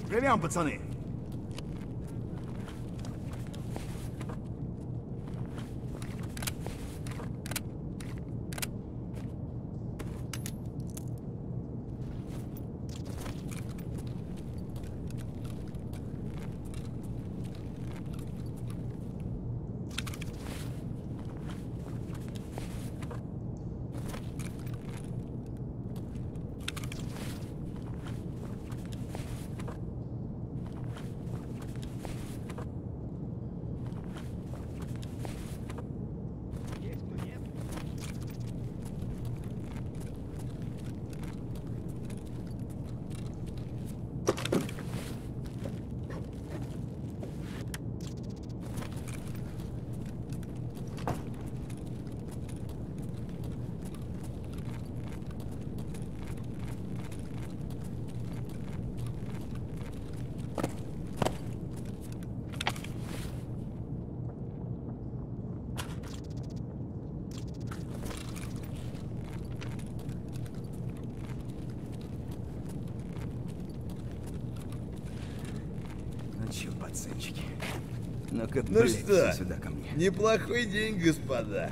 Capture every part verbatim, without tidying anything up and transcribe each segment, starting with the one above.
Живем, пацаны. Пацанчики. Ну-ка, ну блядь, что, сюда ко мне. Неплохой день, господа.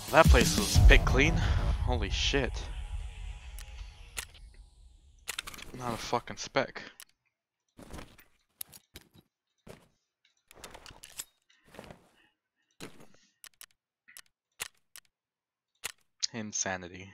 That place was big clean. Holy shit. Not a fucking speck. Insanity.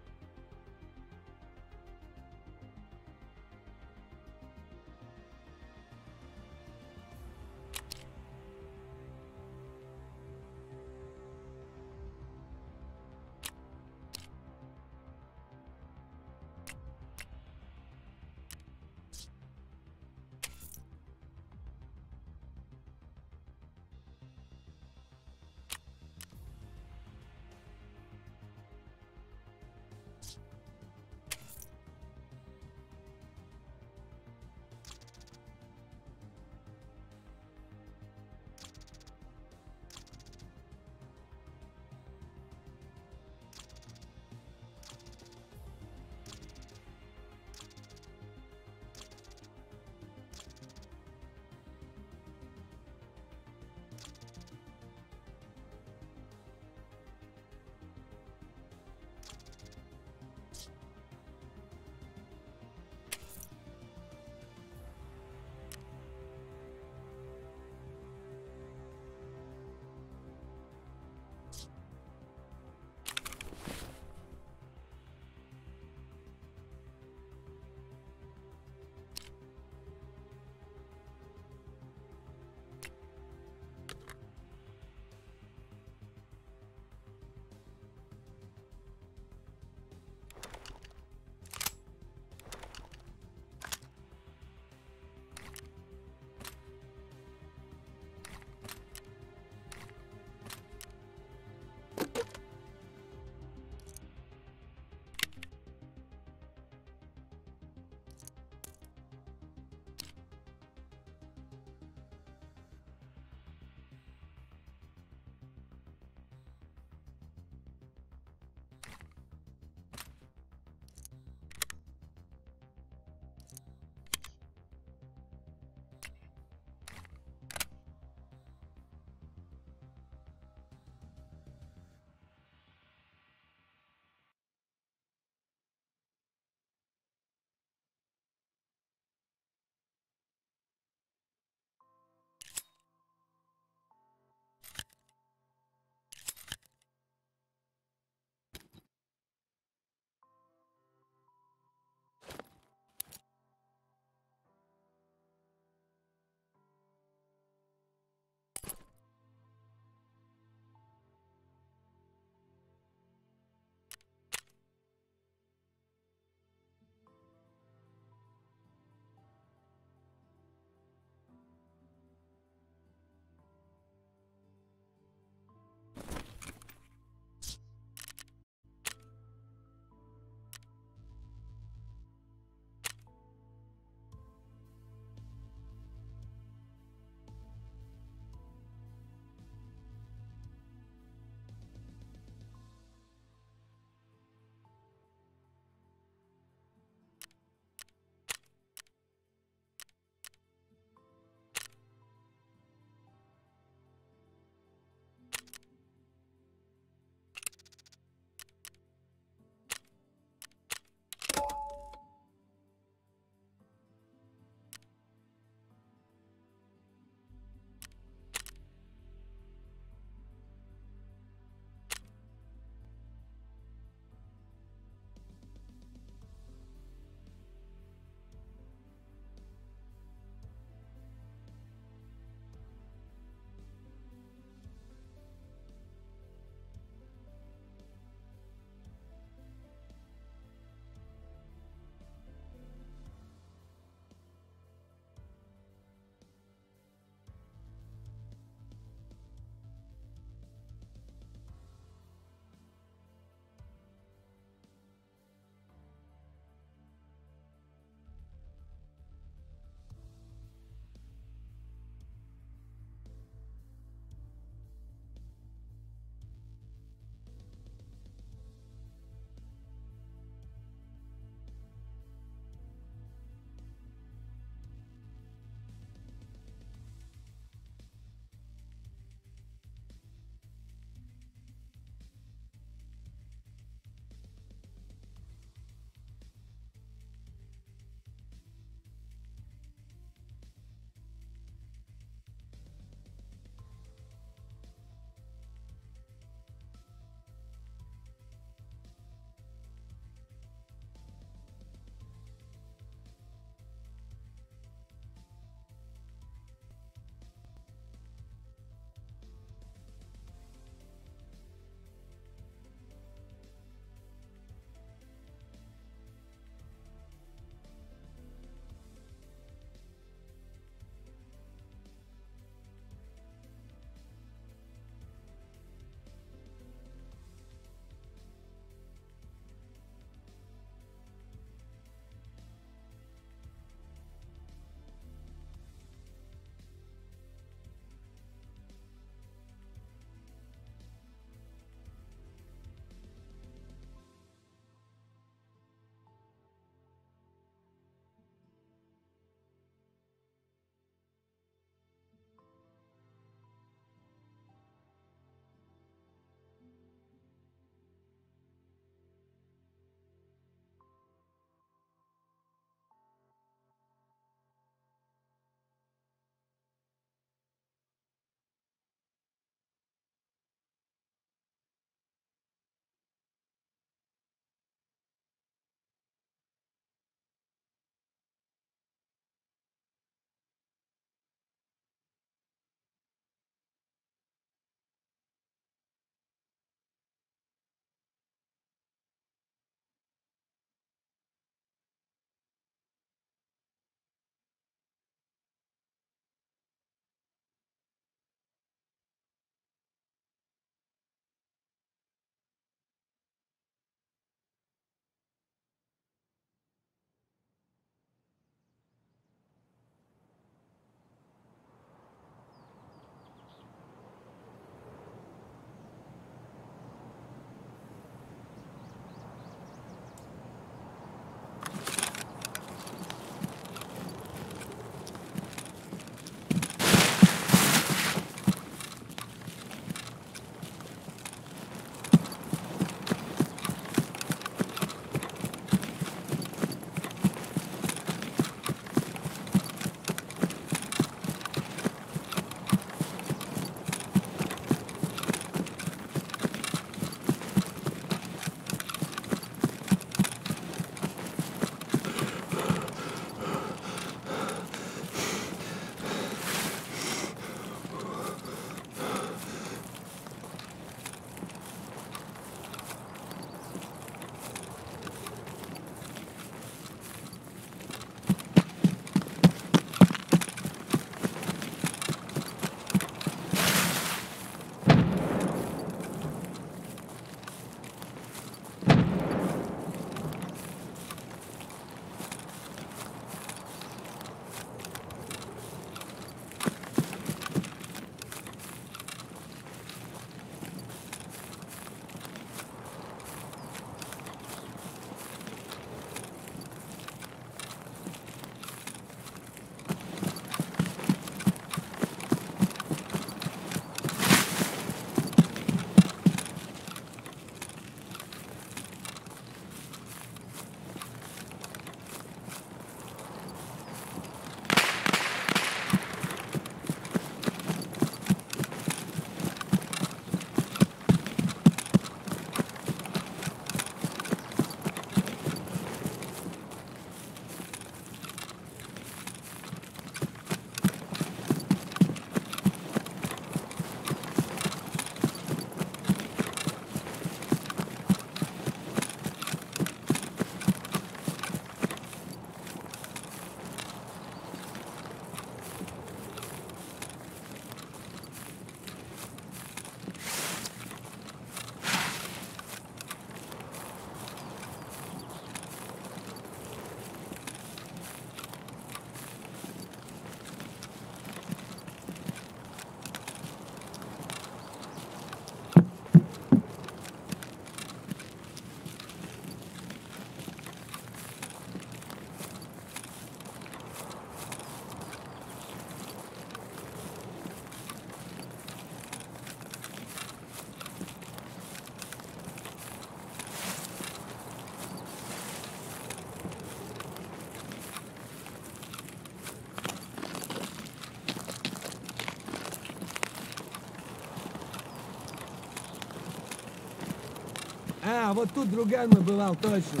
А, вот тут друган мой бывал, точно.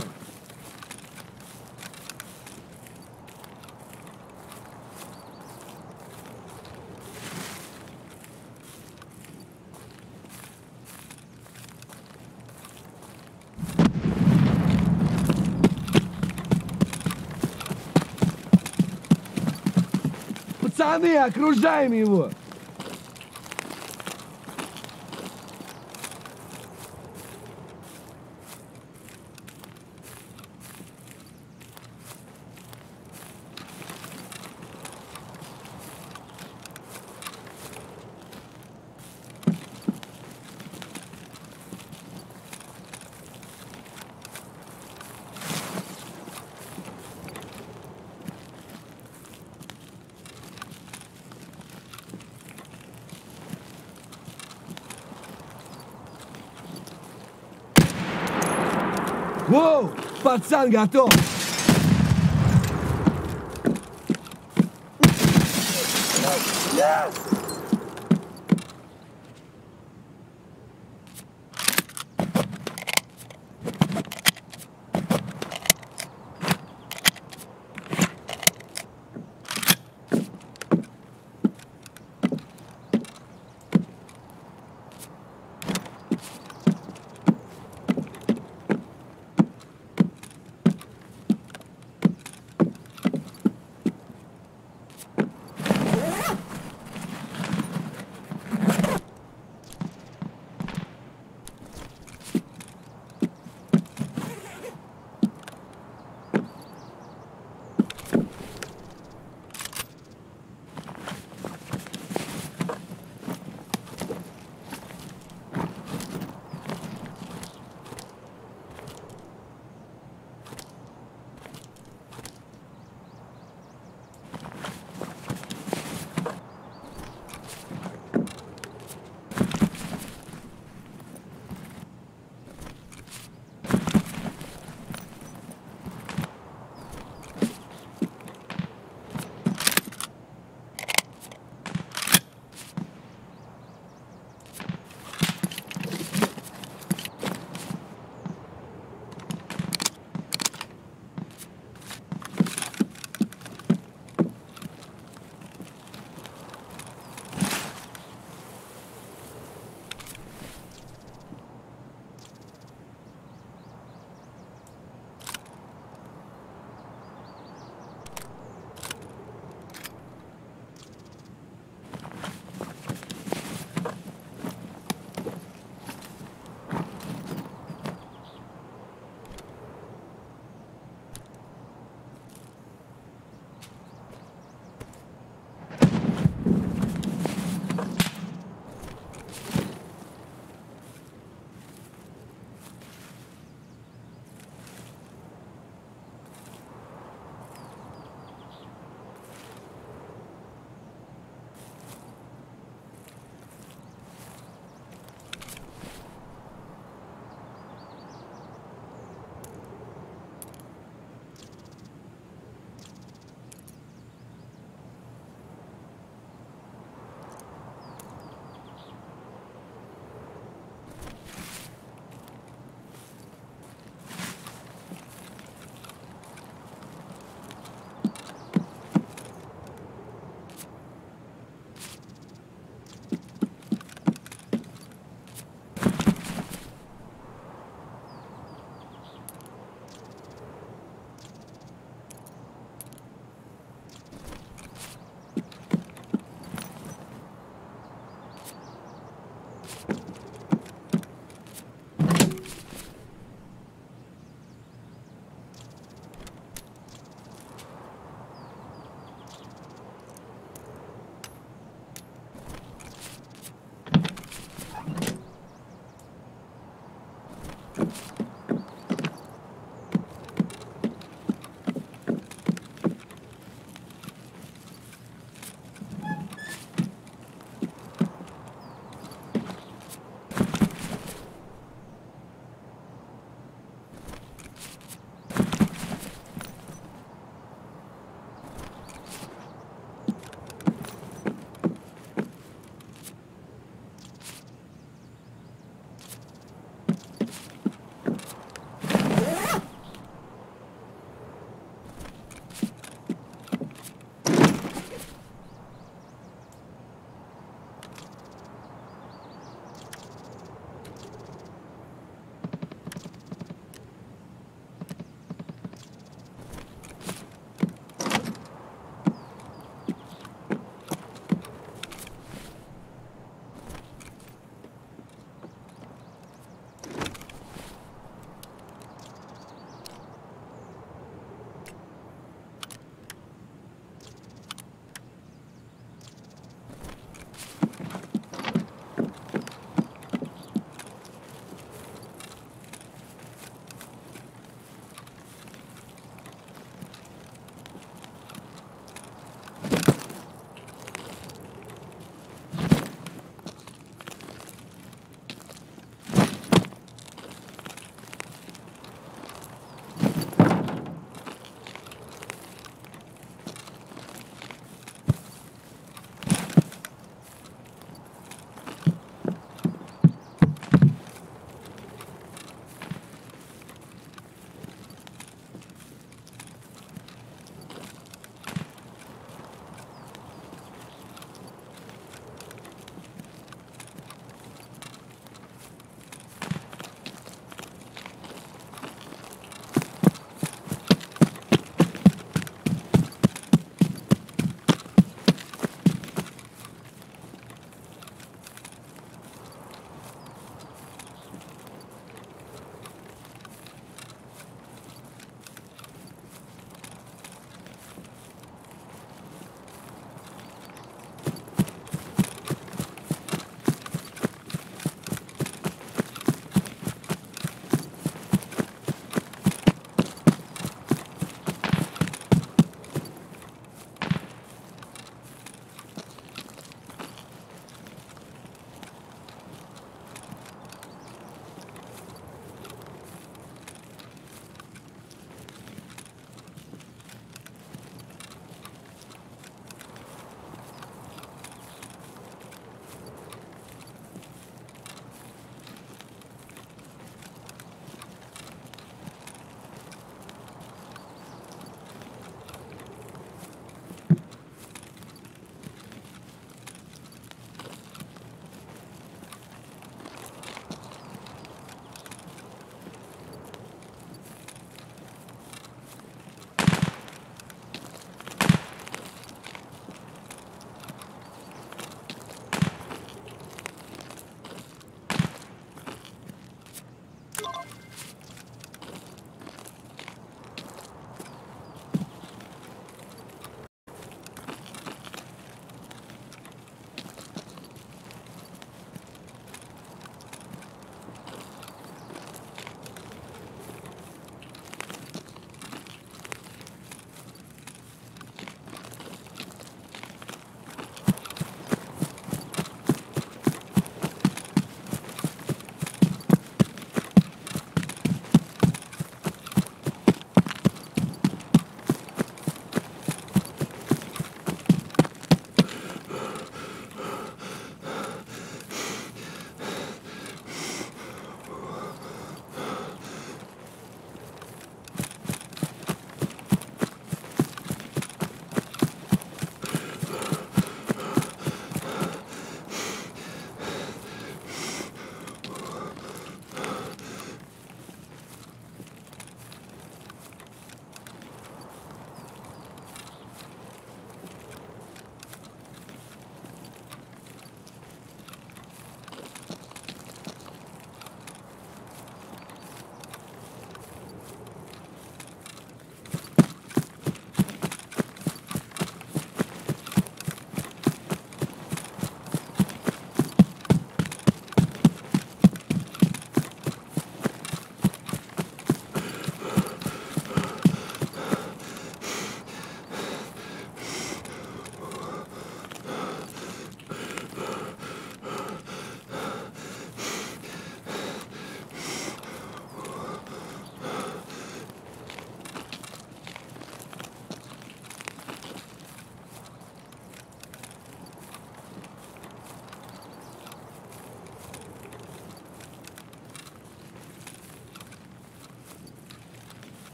Пацаны, окружаем его! Воу! Пацан готов!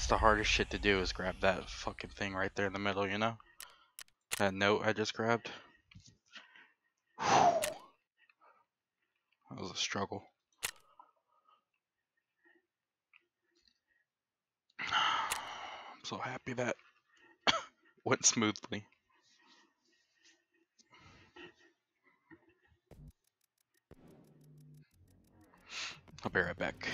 That's the hardest shit to do, is grab that fucking thing right there in the middle, you know? That note I just grabbed. That was a struggle. I'm so happy that went smoothly. I'll be right back.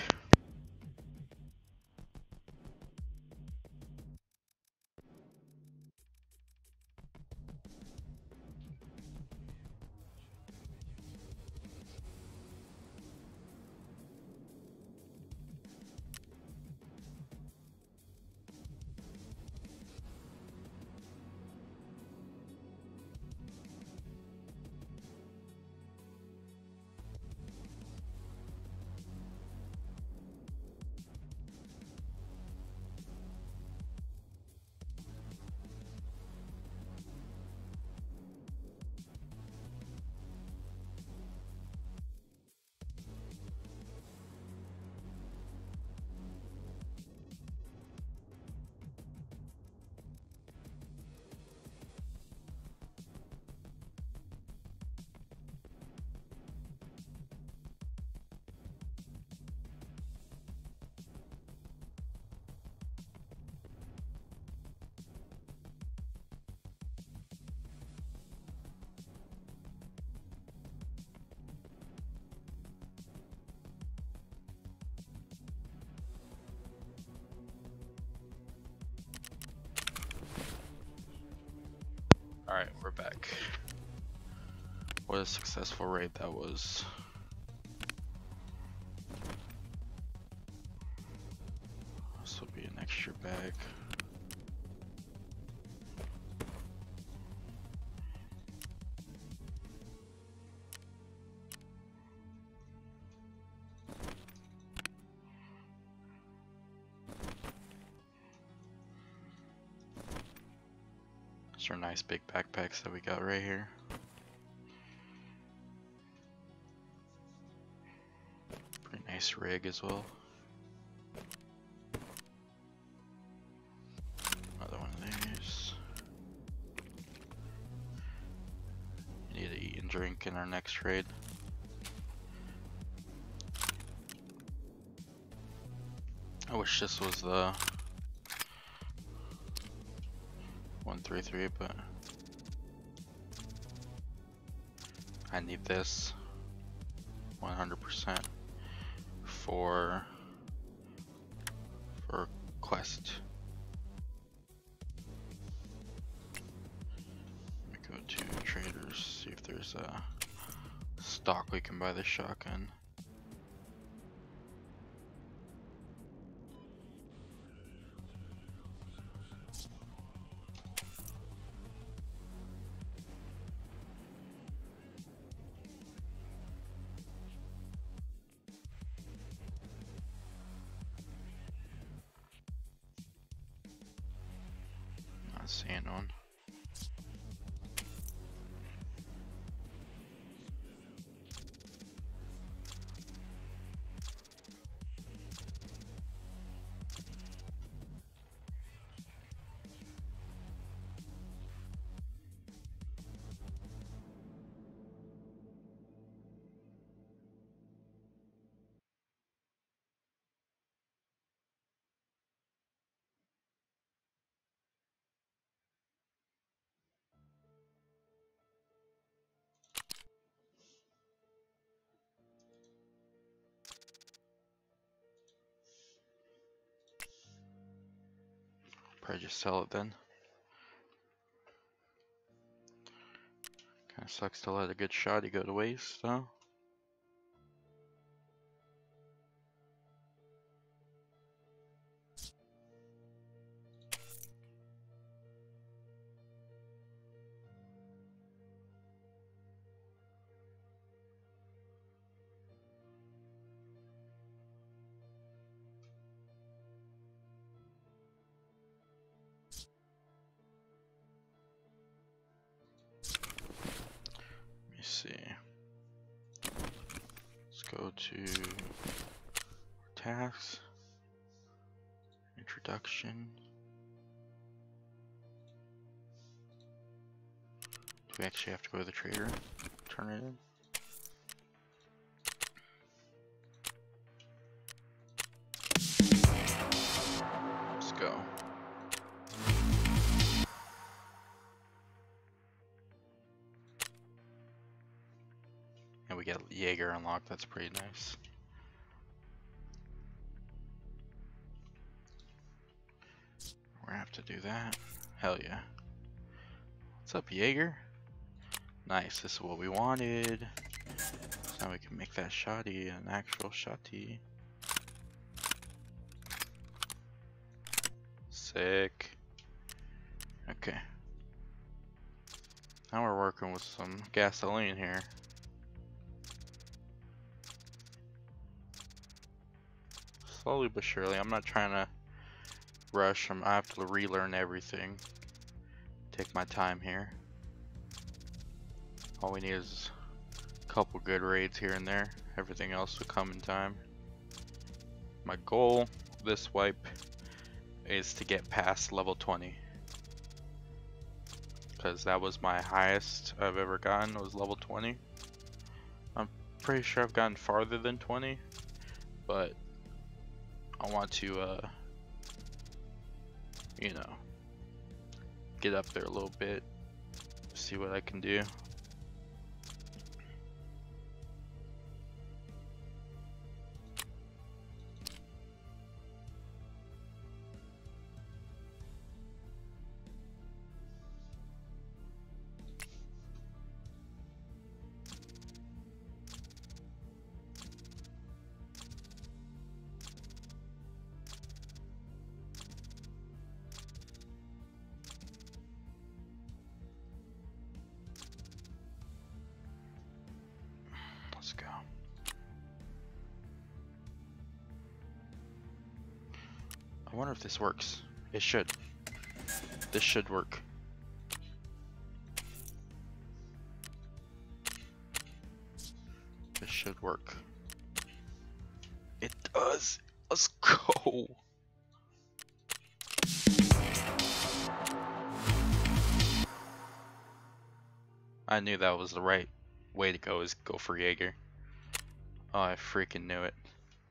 Alright, we're back. What a successful raid that was. This will be an extra bag. These are nice big backpacks that we got right here. Pretty nice rig as well. Another one of these. We need to eat and drink in our next raid. I wish this was the one three three, but I need this one hundred percent for for quest. Let me go to traders, see if there's a stock we can buy the shotgun. Not seeing one. Probably just sell it then. Kinda sucks to let a good shotty go to waste though. Let me see. Let's go to tasks, Production. Do we actually have to go to the trader? Turn it in? Let's go. And we get Jaeger unlocked, that's pretty nice. We're gonna have to do that. Hell yeah. What's up, Jaeger? Nice, this is what we wanted. So now we can make that shotty an actual shotty. Sick. Okay. Now we're working with some gasoline here. Slowly but surely. I'm not trying to rush. I'm, I have to relearn everything. Take my time here. All we need is a couple good raids here and there. Everything else will come in time. My goal this wipe is to get past level twenty. Because that was my highest I've ever gotten, was level twenty. I'm pretty sure I've gotten farther than twenty. But I want to, uh, you know, get up there a little bit. See what I can do. Let's go. I wonder if this works. It should. This should work. This should work. It does. Let's go. I knew that was the right way to go, is go for Jaeger. Oh, I freaking knew it.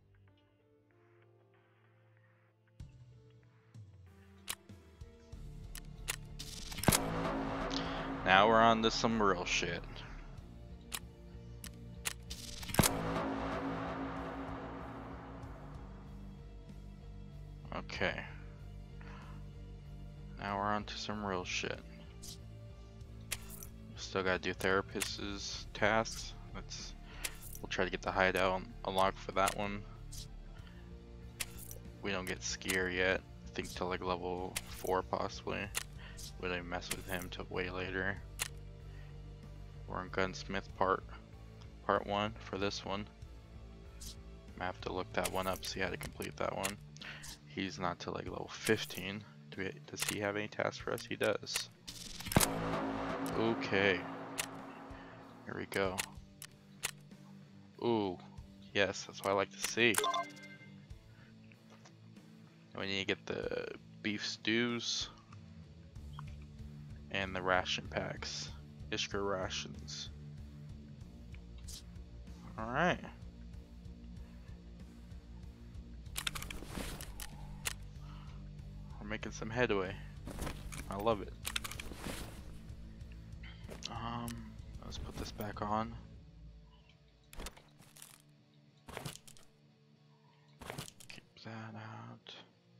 Now we're on to some real shit. Okay. Now we're on to some real shit. Still gotta do therapist's tasks. Let's we'll try to get the hideout unlocked for that one. We don't get Skier yet. I think till like level four possibly. We don't mess with him till way later. We're on Gunsmith part part one for this one. I have to look that one up, see how to complete that one. He's not till like level fifteen. Do we, does he have any tasks for us? He does. Okay. Here we go. Ooh. Yes, that's what I like to see. We need to get the beef stews and the ration packs. Ishka rations. Alright. We're making some headway. I love it. Um, let's put this back on. Keep that out.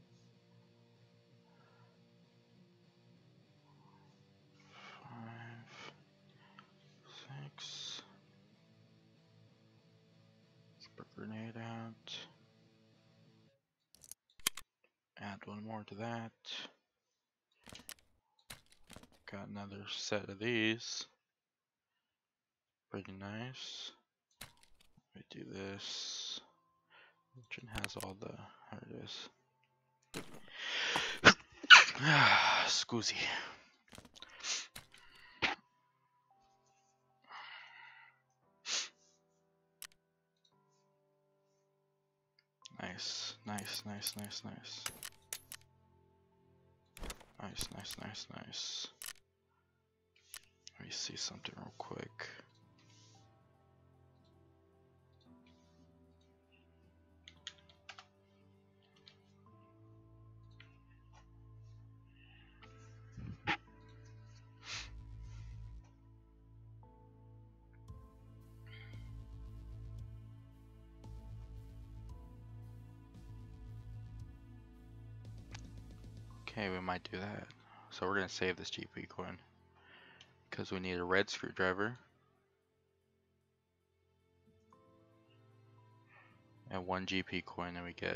Five, six. Let's put grenade out. Add one more to that. Got another set of these. Pretty nice. We do this. Which one has all the, there it is. Scoozy. Nice, nice, nice, nice, nice. Nice, nice, nice, nice. Let me see something real quick. Okay, we might do that. So we're gonna save this G P coin because we need a red screwdriver and one G P coin, and we get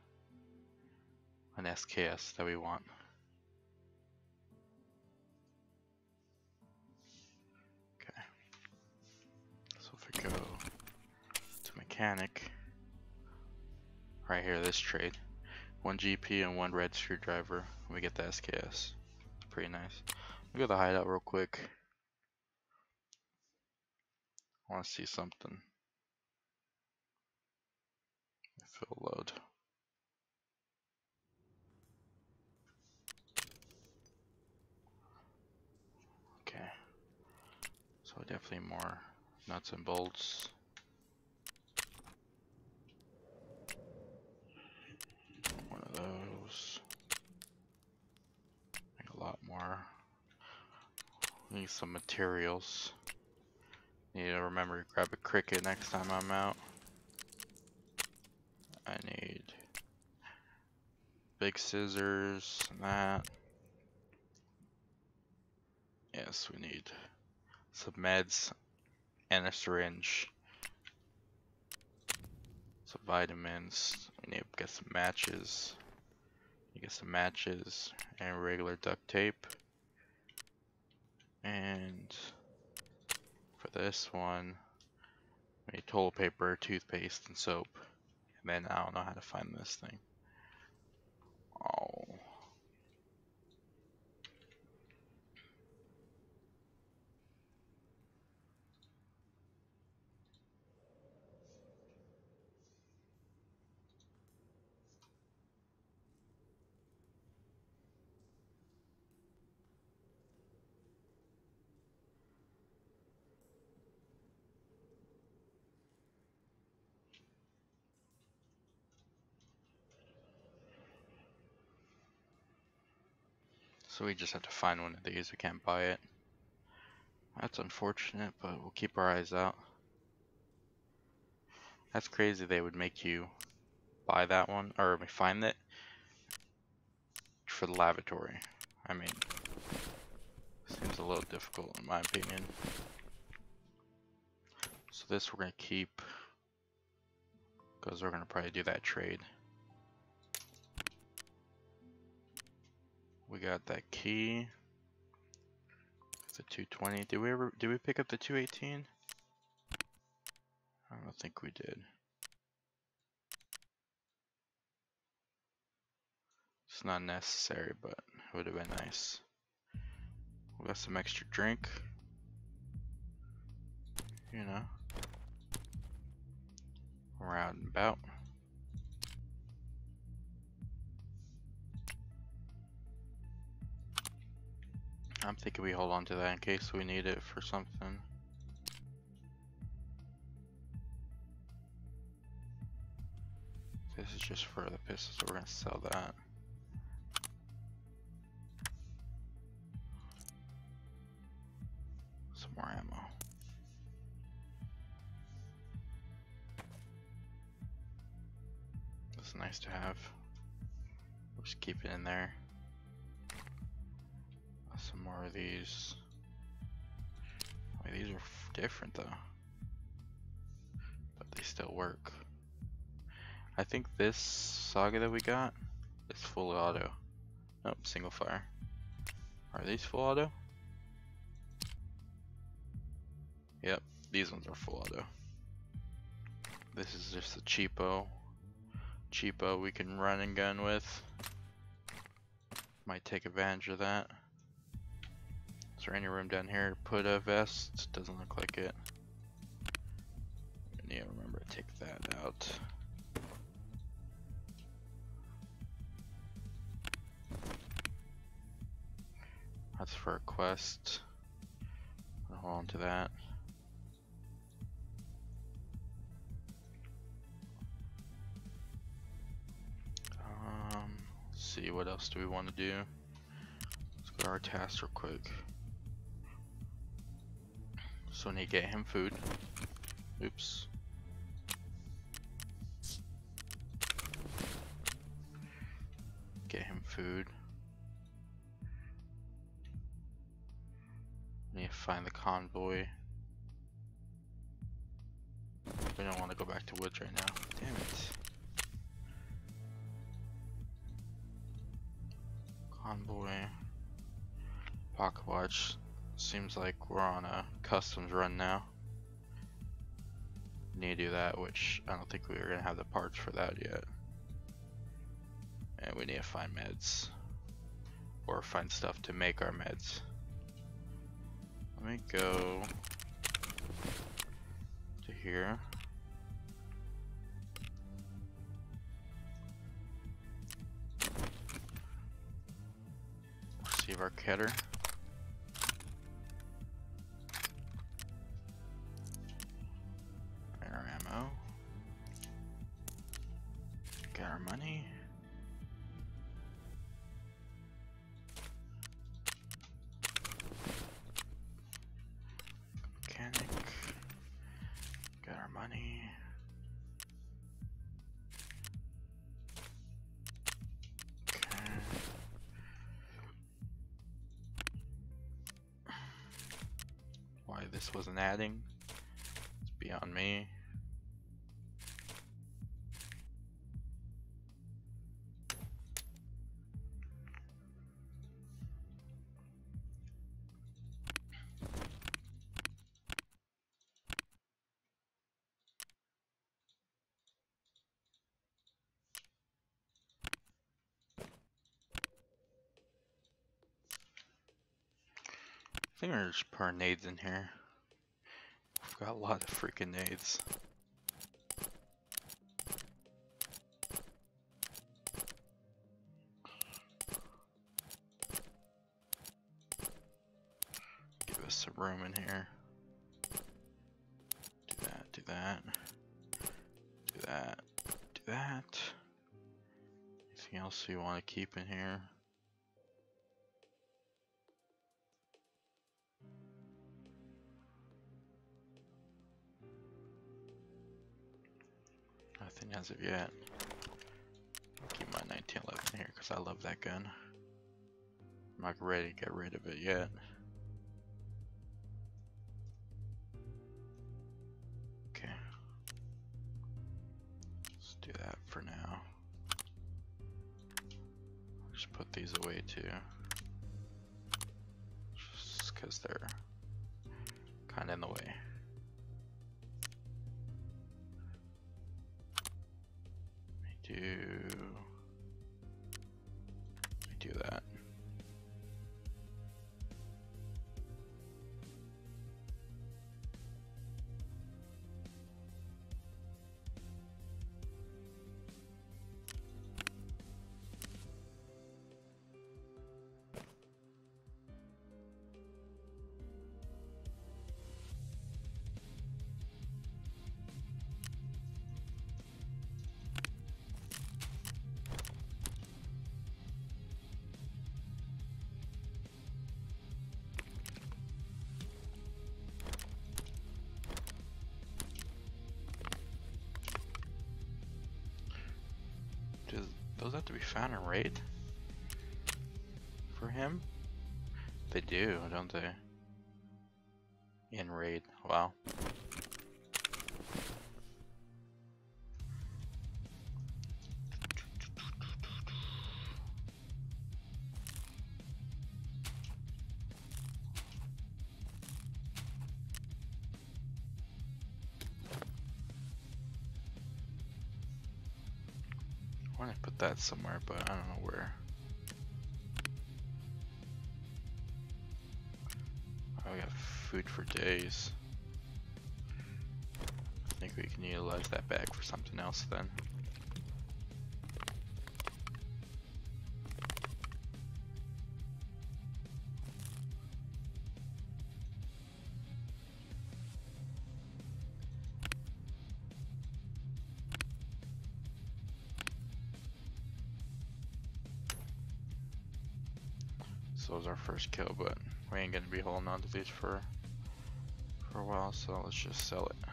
an S K S that we want. Okay. So if we go to mechanic, right here, this trade. One G P and one red screwdriver, and we get the S K S. Pretty nice. Let me go to the hideout real quick. I want to see something. If it'll load. Okay. So definitely more nuts and bolts. One of those. Make a lot more. Need some materials. Need to remember to grab a cricket next time I'm out. I need big scissors and that. Yes, we need some meds and a syringe. Some vitamins. We need to get some matches. You get some matches and regular duct tape. And for this one, we need toilet paper, toothpaste, and soap. And then I don't know how to find this thing. Oh. So we just have to find one of these. We can't buy it. That's unfortunate, but we'll keep our eyes out. That's crazy they would make you buy that one, or find it for the lavatory. I mean, seems a little difficult in my opinion. So this we're gonna keep, because we're gonna probably do that trade. We got that key. It's a two twenty. Did we ever, did we pick up the two eighteen? I don't think we did. It's not necessary, but it would have been nice. We got some extra drink. You know. We're out and about. I'm thinking we hold on to that in case we need it for something. This is just for the pistol, so we're gonna sell that. Some more ammo. It's nice to have. We'll just keep it in there. Some more of these. Wait, these are f different though, but they still work. I think this Saga that we got is full auto. Nope, single fire. Are these full auto? Yep, these ones are full auto. This is just a cheapo. Cheapo we can run and gun with. Might take advantage of that. Is there any room down here to put a vest? Doesn't look like it. I need to remember to take that out. That's for a quest. I'll hold on to that. Um, let's see, what else do we want to do? Let's go to our tasks real quick. So we need to get him food. Oops. Get him food. Need to find the convoy. We don't want to go back to woods right now. Damn it. Convoy. Pocket watch. Seems like we're on a customs run now. Need to do that, which I don't think we were gonna have the parts for that yet. And we need to find meds. Or find stuff to make our meds. Let me go to here. Receive our Keter. And our ammo. Get our money. Mechanic. Get our money. Okay. Why this wasn't adding? It's beyond me. I think we're just putting nades in here. We've got a lot of freaking nades. Give us some room in here. Do that, do that. Do that, do that. Anything else you want to keep in here? Nothing as of yet. Keep my nineteen eleven here because I love that gun. I'm not ready to get rid of it yet. Okay. Let's do that for now. I'll just put these away too. Just because they're kind of in the way. Do we do that? Does those have to be found in raid? For him? They do, don't they? In raid, wow. I want to put that somewhere, but I don't know where. Oh, we have food for days. I think we can utilize that bag for something else then. So that was our first kill, but we ain't gonna be holding on to these for for a while, so let's just sell it.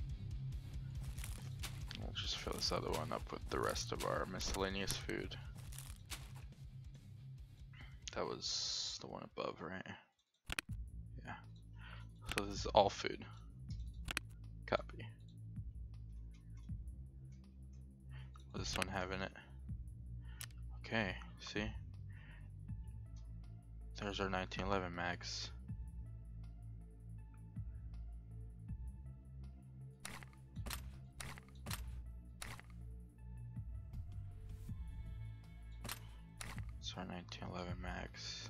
We'll just fill this other one up with the rest of our miscellaneous food. That was the one above, right? Yeah. So this is all food. Copy. What does this one have in it? Okay, see? There's our nineteen eleven mags. It's our nineteen eleven mags.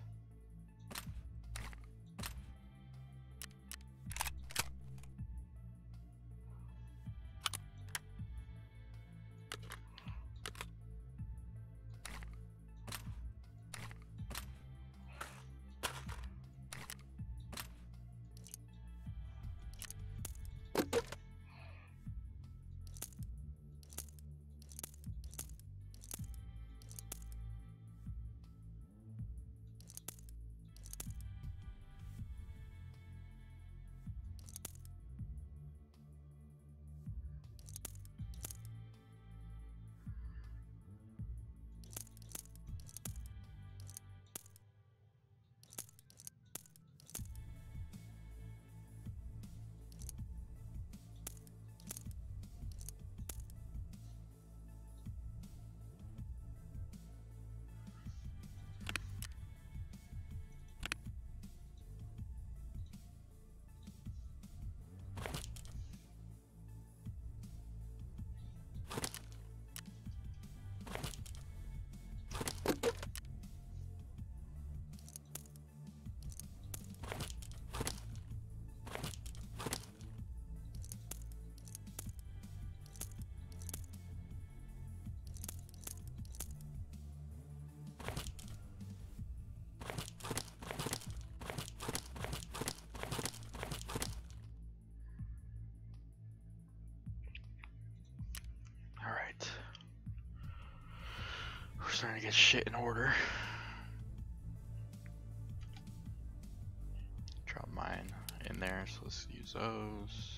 Starting to get shit in order. Drop mine in there, so let's use those.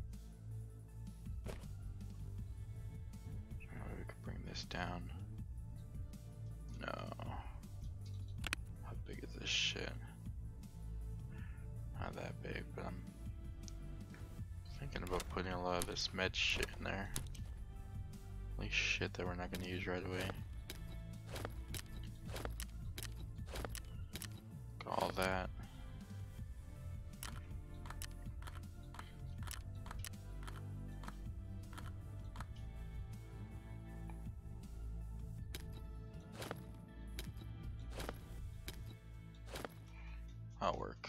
Maybe we could bring this down. No. How big is this shit? Not that big, but I'm thinking about putting a lot of this med shit in there. At least shit that we're not gonna use right away. All that. That'll work.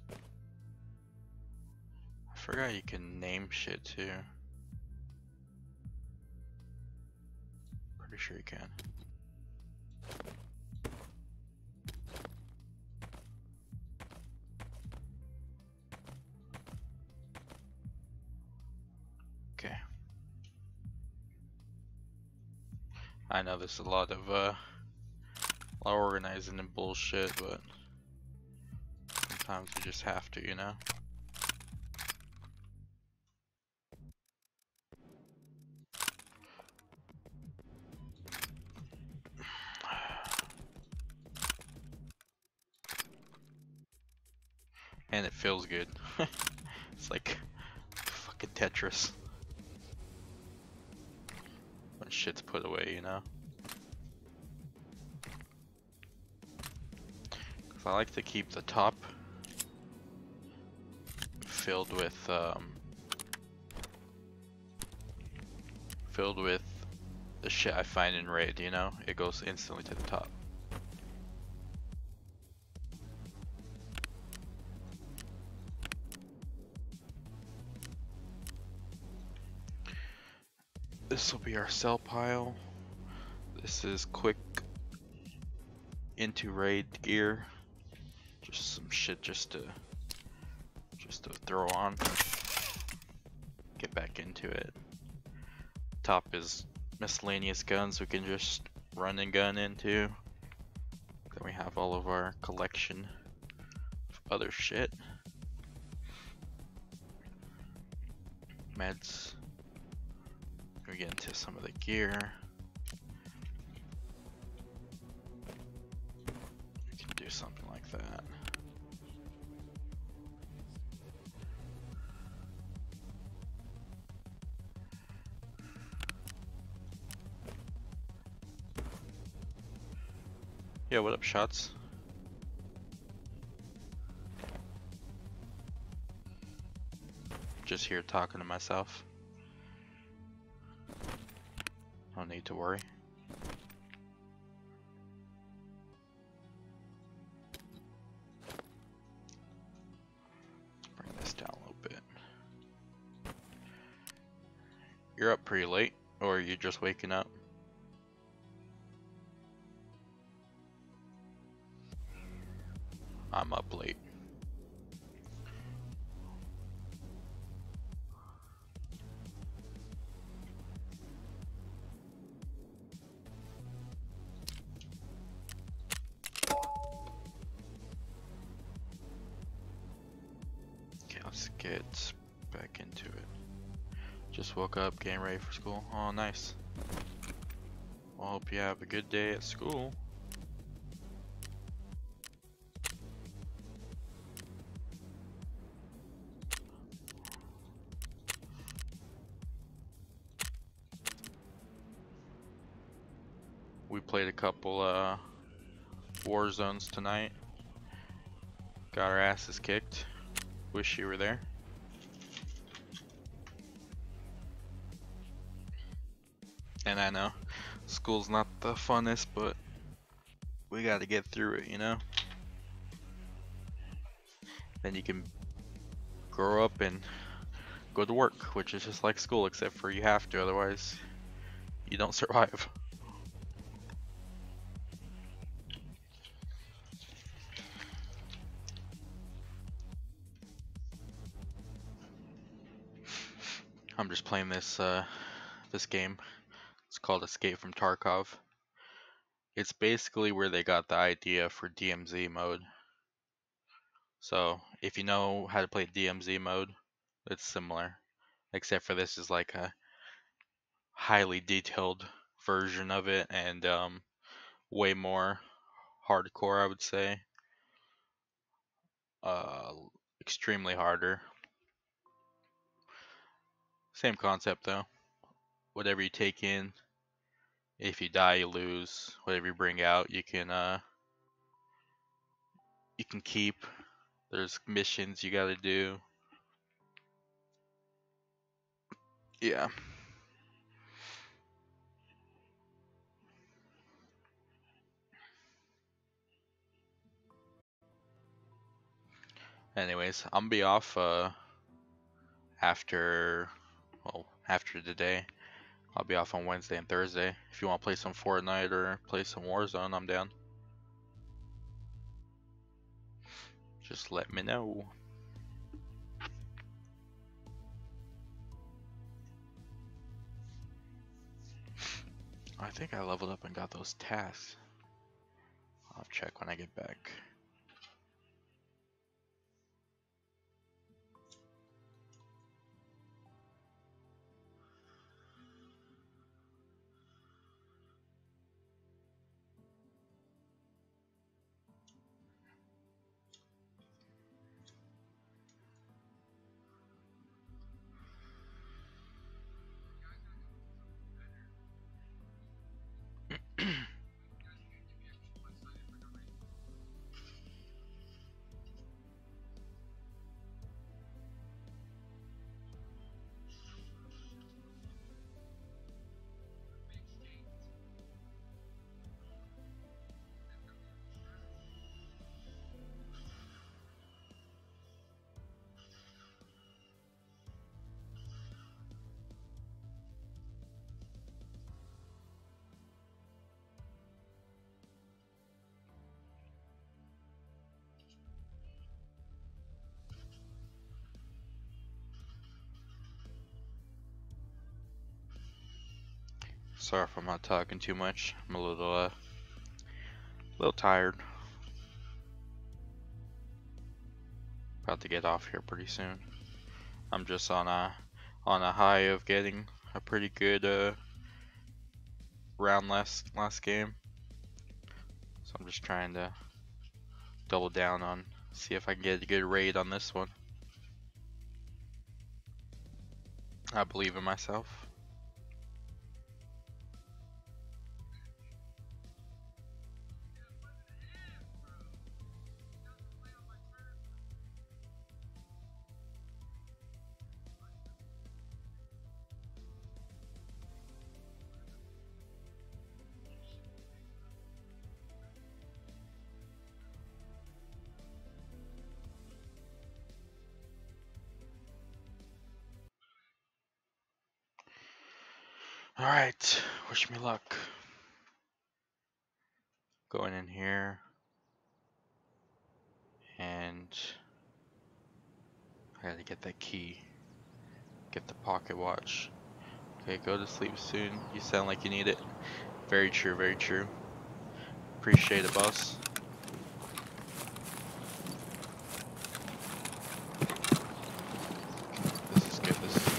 I forgot you can name shit too. Pretty sure you can. Okay. I know there's a lot of uh, a lot of organizing and bullshit, but sometimes you just have to, you know. And it feels good. It's like fucking Tetris. When shit's put away, you know? Cause I like to keep the top filled with, um, filled with the shit I find in raid, you know? It goes instantly to the top. This will be our sell pile. This is quick into raid gear. Just some shit just to just to throw on. Get back into it. Top is miscellaneous guns we can just run and gun into. Then we have all of our collection of other shit. Meds. We get into some of the gear. We can do something like that. Yeah, what up, shots? Just here talking to myself. No need to worry. Bring this down a little bit. You're up pretty late, or are you just waking up? I'm up late. Okay, let's get back into it. Just woke up, getting ready for school. Oh, nice. Well, hope you have a good day at school. We played a couple uh, war zones tonight. Got our asses kicked. Wish you were there. And I know school's not the funnest, but we got to get through it, you know? Then you can grow up and go to work, which is just like school, except for you have to, otherwise you don't survive. I'm just playing this uh, this game. It's called Escape from Tarkov. It's basically where they got the idea for D M Z mode. So if you know how to play D M Z mode, it's similar, except for this is like a highly detailed version of it, and um, way more hardcore, I would say. Uh, extremely harder. Same concept though. Whatever you take in, if you die, you lose. Whatever you bring out, you can uh, you can keep. There's missions you gotta do. Yeah. Anyways, I'm gonna be off uh, after, well, after today. I'll be off on Wednesday and Thursday. If you want to play some Fortnite or play some Warzone, I'm down. Just let me know. I think I leveled up and got those tasks. I'll check when I get back. Sorry if I'm not talking too much. I'm a little, uh, little tired. About to get off here pretty soon. I'm just on a on a high of getting a pretty good uh, round last last game, so I'm just trying to double down on see if I can get a good raid on this one. I believe in myself. Alright, wish me luck. Going in here, and I gotta get that key. Get the pocket watch. Okay, go to sleep soon. You sound like you need it. Very true, very true. Appreciate it, boss. This is good, this is good.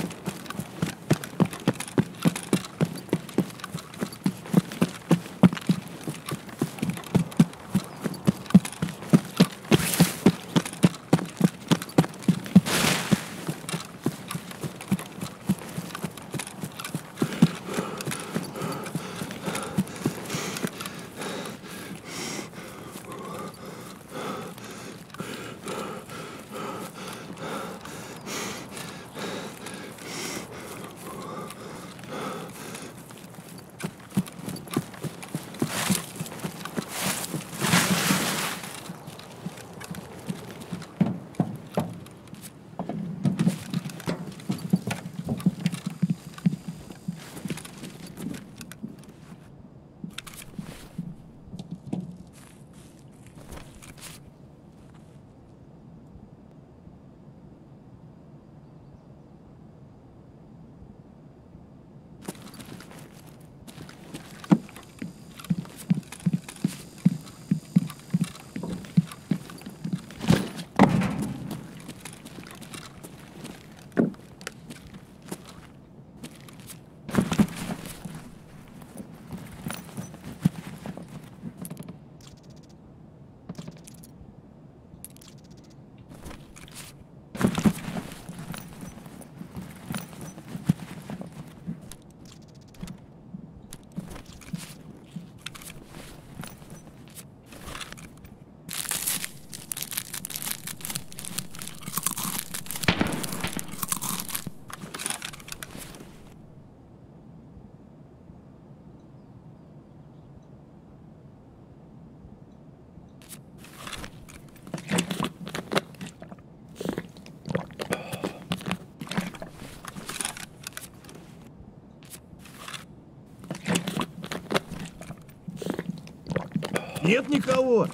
Нет никого!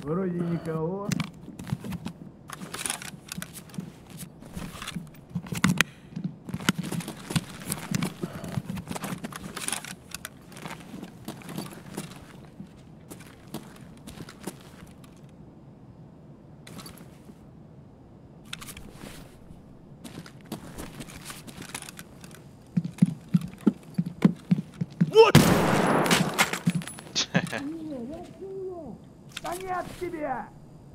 Вроде никого. Вот! Да нет тебя!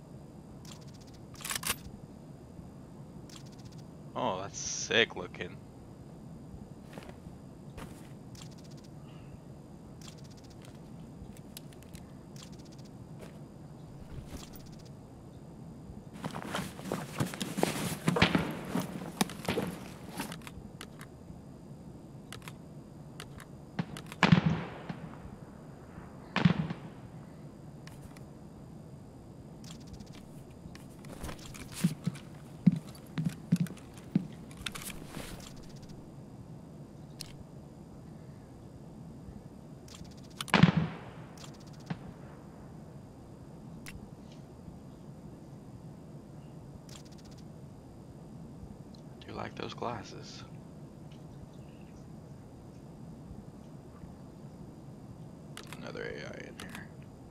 Oh, that's sick looking. Do you like those glasses? Another A I in here.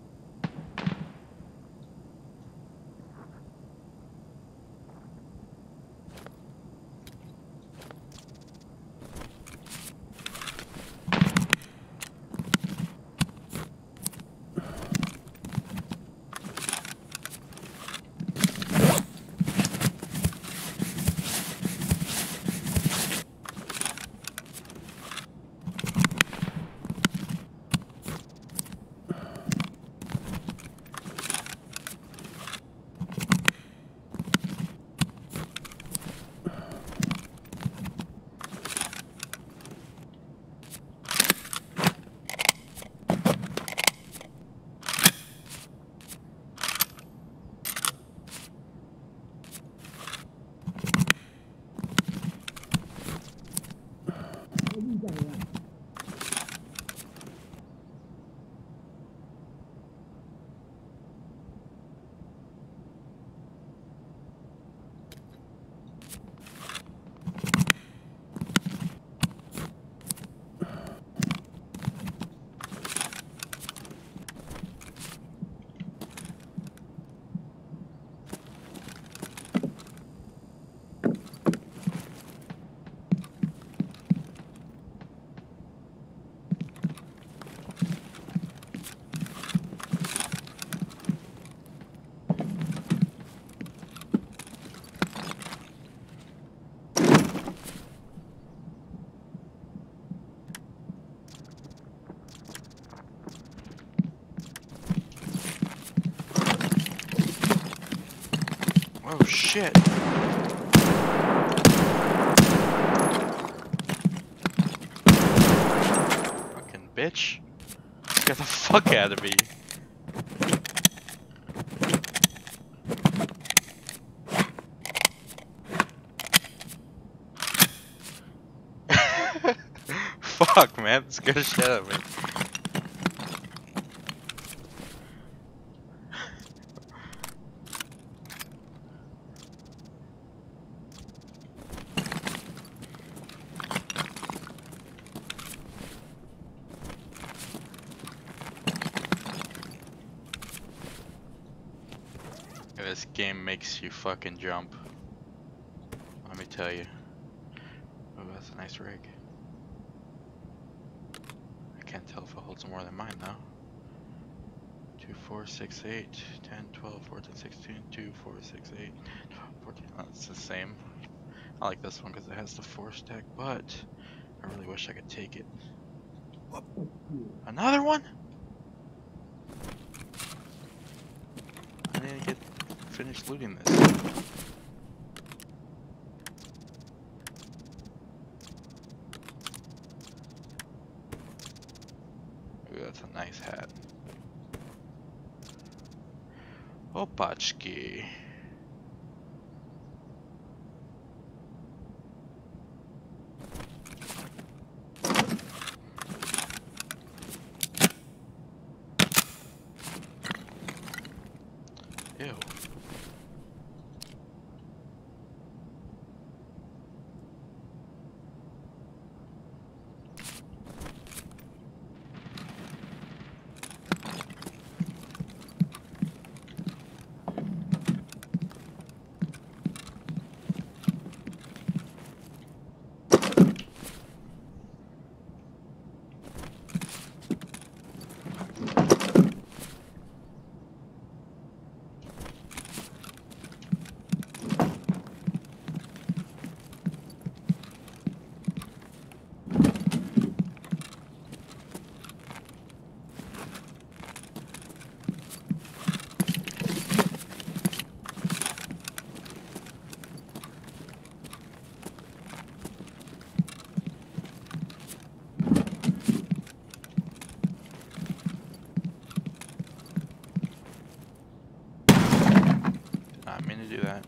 Oh shit! Fucking bitch! Get the fuck out of me! Fuck, man, it scared the shit out of me. This game makes you fucking jump. Let me tell you. Oh, that's a nice rig. I can't tell if it holds more than mine though. two, four, six, eight, ten, twelve, fourteen, sixteen, two, four, six, eight, twelve, fourteen. Oh, it's the same. I like this one because it has the four stack, but I really wish I could take it. Another one? I need to get finished looting this. Ooh, that's a nice hat. Opachki. Ew. Not mean to do that.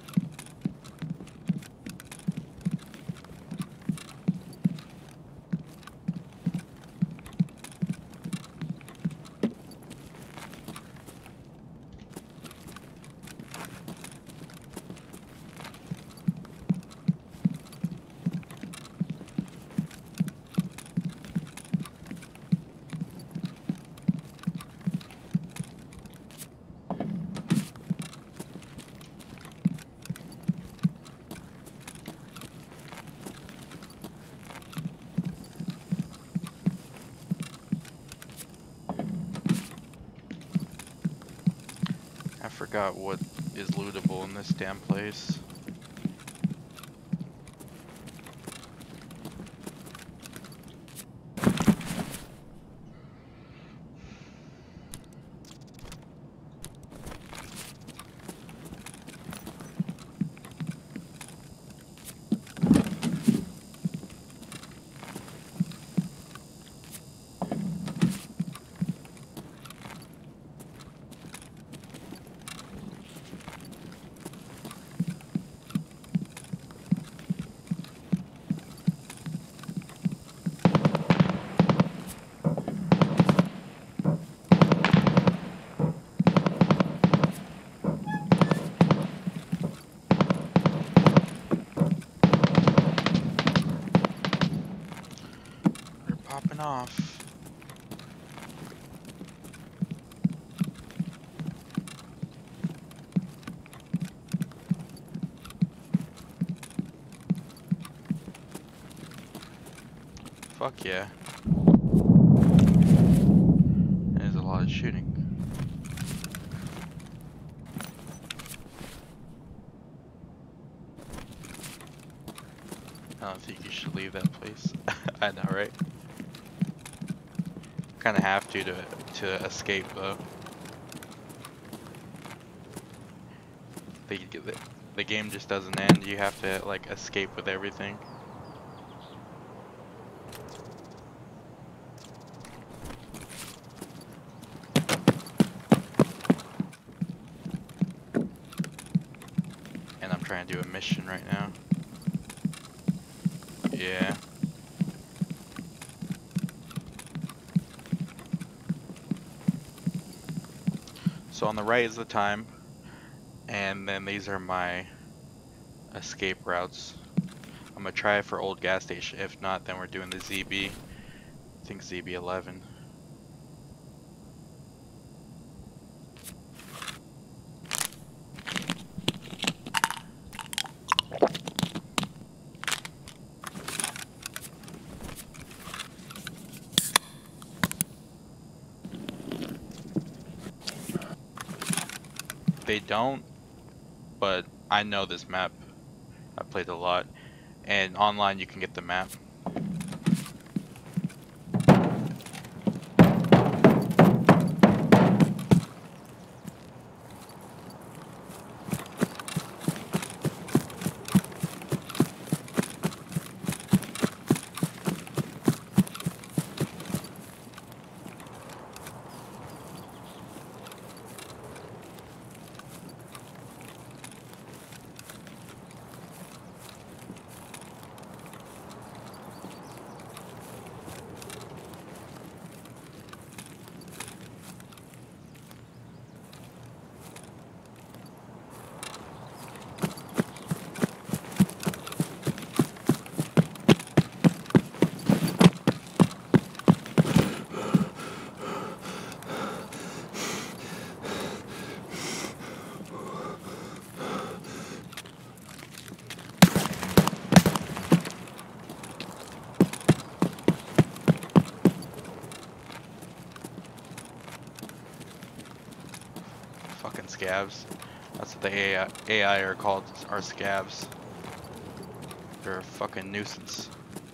I forgot what is lootable in this damn place. We're popping off. Fuck yeah. There's a lot of shooting. I don't think you should leave that place. I know, right? Kind of have to to to escape though. The, the the game just doesn't end. You have to like escape with everything. And I'm trying to do a mission right now. Yeah. So on the right is the time, and then these are my escape routes. I'm gonna try it for old gas station. If not, then we're doing the Z B. I think Z B eleven. They don't, but I know this map. I played a lot, and online you can get the map. Fucking scavs. That's what the A I, A I are called, are scavs. They're a fucking nuisance.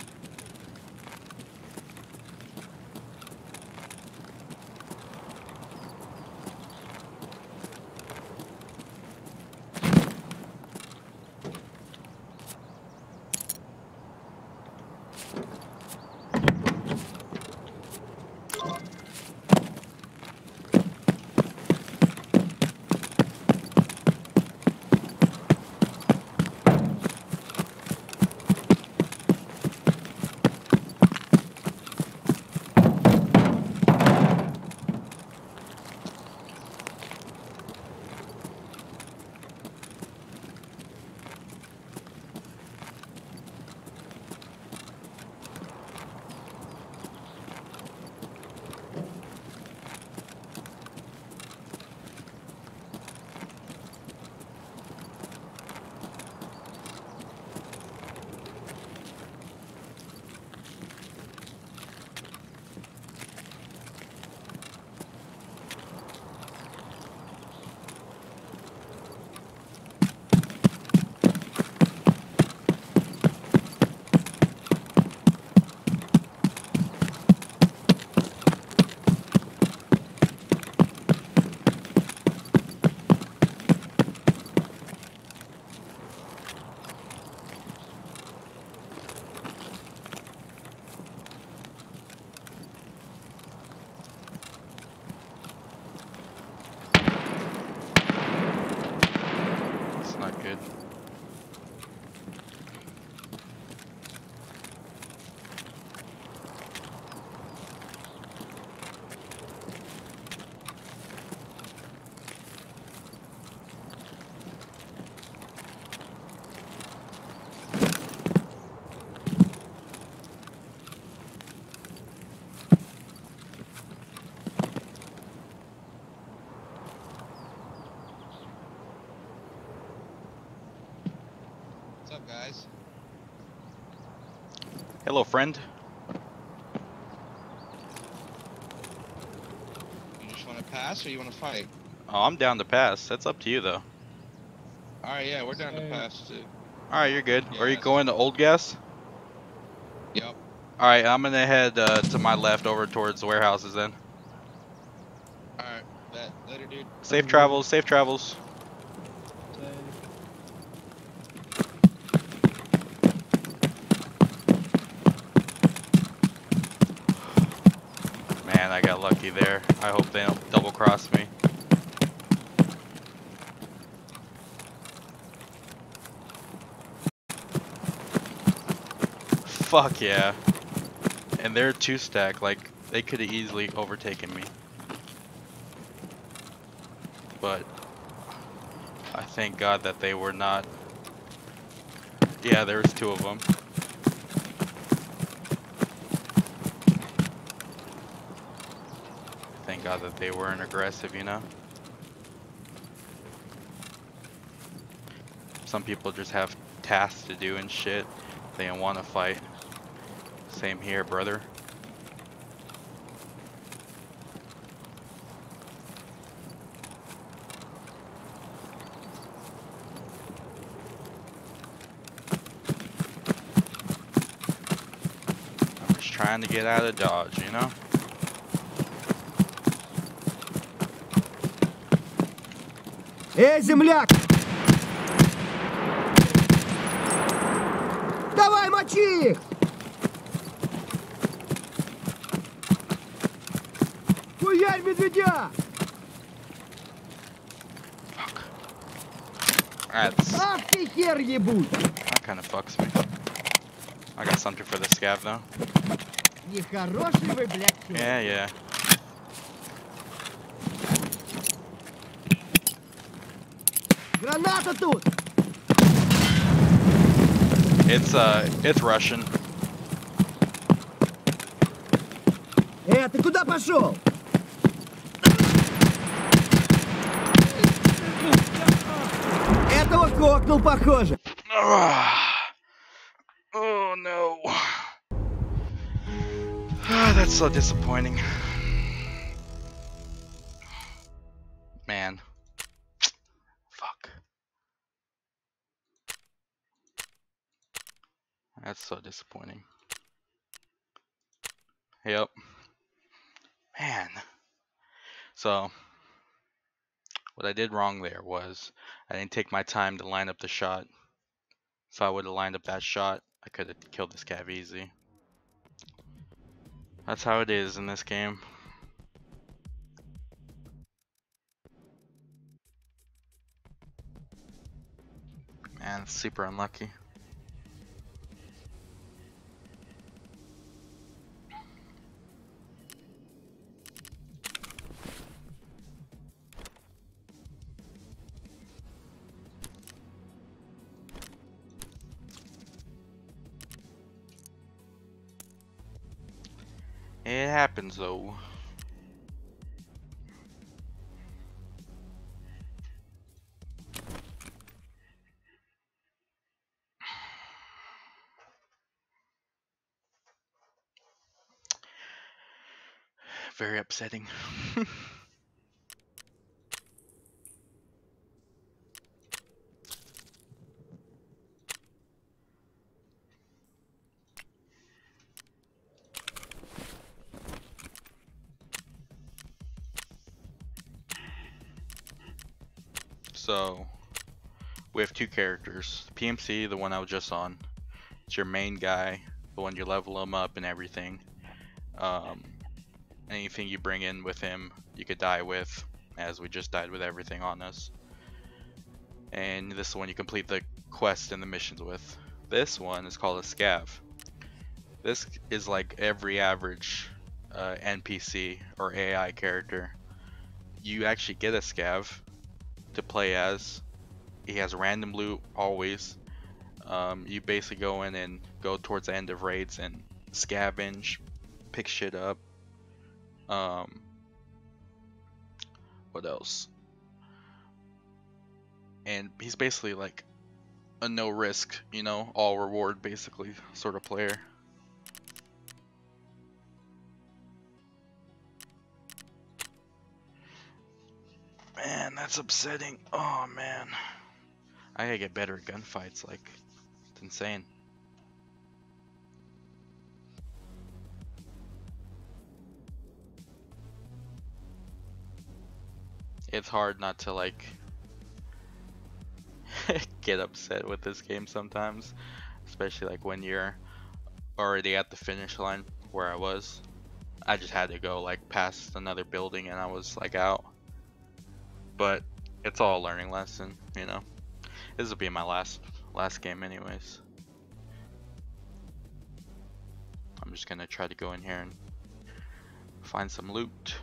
Not good. What's up, guys? Hello, friend. You just want to pass or you want to fight? Oh, I'm down to pass. That's up to you, though. Alright, yeah, we're down to pass too. Alright, you're good. Are you Yes. going to Old Gas? Yep. Alright, I'm gonna head uh, to my left over towards the warehouses then. Alright, bet. Later, dude. Safe travels, safe travels. Man, I got lucky there. I hope they don't double cross me. Fuck yeah. And they're two stack, like they could have easily overtaken me. But I thank God that they were not. Yeah, there was two of them. Thank God that they weren't aggressive, you know? Some people just have tasks to do and shit. They don't want to fight. Same here, brother. I'm just trying to get out of Dodge, you know? Эй, земляк! Давай, мочи их! Хуярь медведя! That's, Ах ты хер ебуть! that kind of fucks me. I got something for the scav though. Нехороший вы, блядь, чё. Yeah, yeah. Граната тут! It's uh, it's Russian. Э, ты куда пошел? Этого кокнул, похоже. Oh no. Ah, that's so disappointing. Man. That's so disappointing. Yep. Man. So, what I did wrong there was I didn't take my time to line up the shot. If I would have lined up that shot, I could have killed this cav easy. That's how it is in this game. Man, super unlucky. It happens though. Very upsetting. So, we have two characters. P M C, the one I was just on. It's your main guy, the one you level him up and everything. Um, anything you bring in with him, you could die with, as we just died with everything on us. And this is the one you complete the quest and the missions with. This one is called a scav. This is like every average uh, N P C or A I character. You actually get a scav to play as. He has random loot always. Um, you basically go in and go towards the end of raids and scavenge, pick shit up. Um, what else? And he's basically like a no risk, you know, all reward basically sort of player. Man, that's upsetting. Oh man. I gotta get better at gunfights, like, it's insane. It's hard not to, like, get upset with this game sometimes. Especially, like, when you're already at the finish line, where I was. I just had to go, like, past another building and I was, like, out. But it's all a learning lesson, you know? This will be my last last game anyways. I'm just gonna try to go in here and find some loot.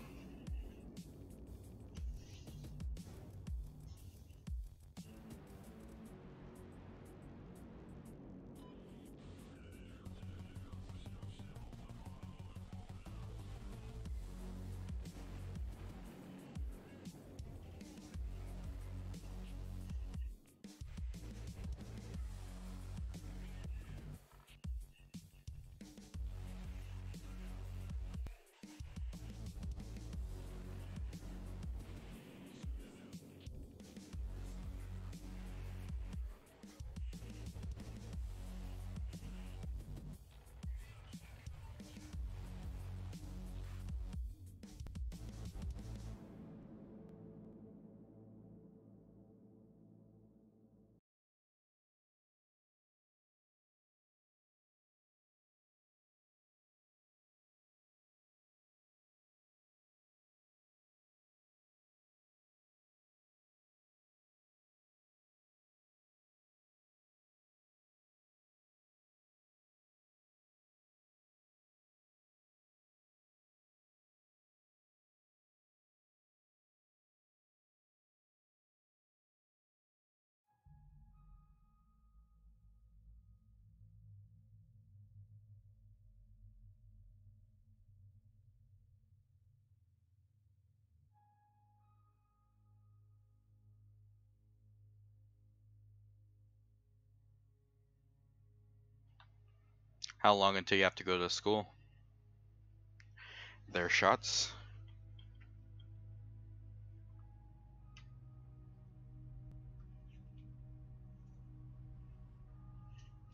How long until you have to go to school? There are shots.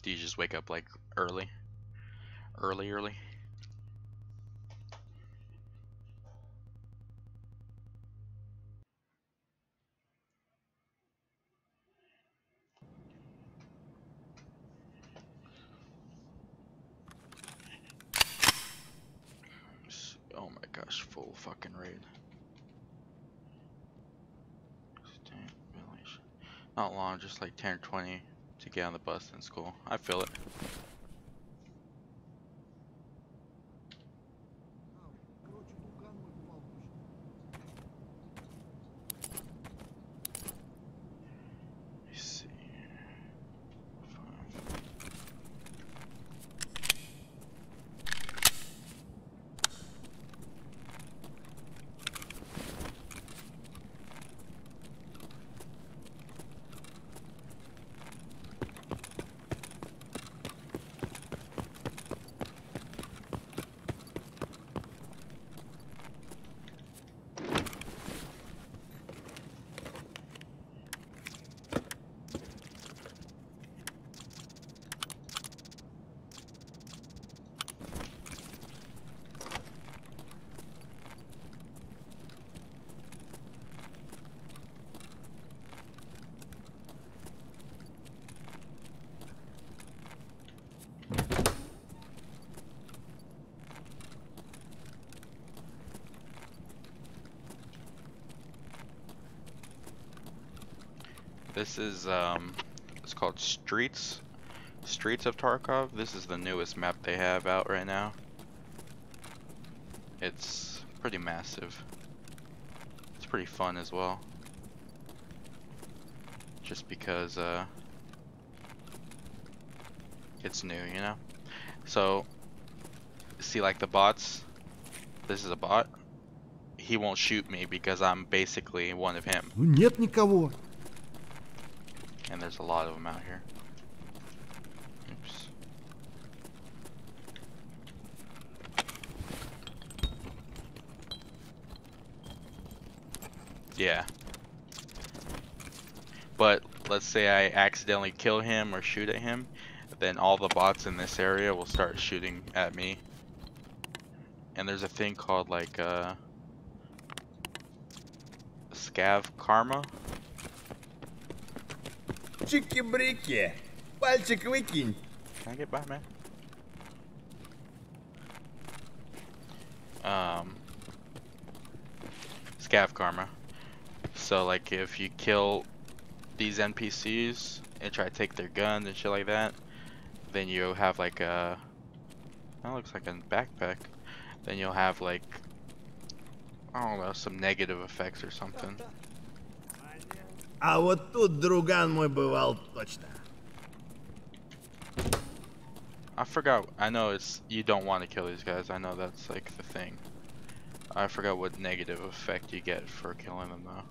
Do you just wake up like early? Early, early? Oh my gosh, full fucking raid. Not long, just like ten or twenty to get on the bus in school. I feel it. Let's see. Five. This is um, it's called Streets, Streets of Tarkov. This is the newest map they have out right now. It's pretty massive. It's pretty fun as well. Just because uh, it's new, you know. So, see, like the bots. This is a bot. He won't shoot me because I'm basically one of him. Ну нет никого. And there's a lot of them out here. Oops. Yeah. But let's say I accidentally kill him or shoot at him, then all the bots in this area will start shooting at me. And there's a thing called like uh, Scav Karma. Чики-брики. Пальчик выкинь. Can I get by, man? Um, Scav Karma. So like if you kill these N P Cs and try to take their guns and shit like that, then you have like a, that looks like a backpack. Then you'll have like, I don't know, some negative effects or something. А вот тут друган мой бывал точно. I forgot. I know it's you don't want to kill these guys. I know that's like the thing. I forgot what negative effect you get for killing them though.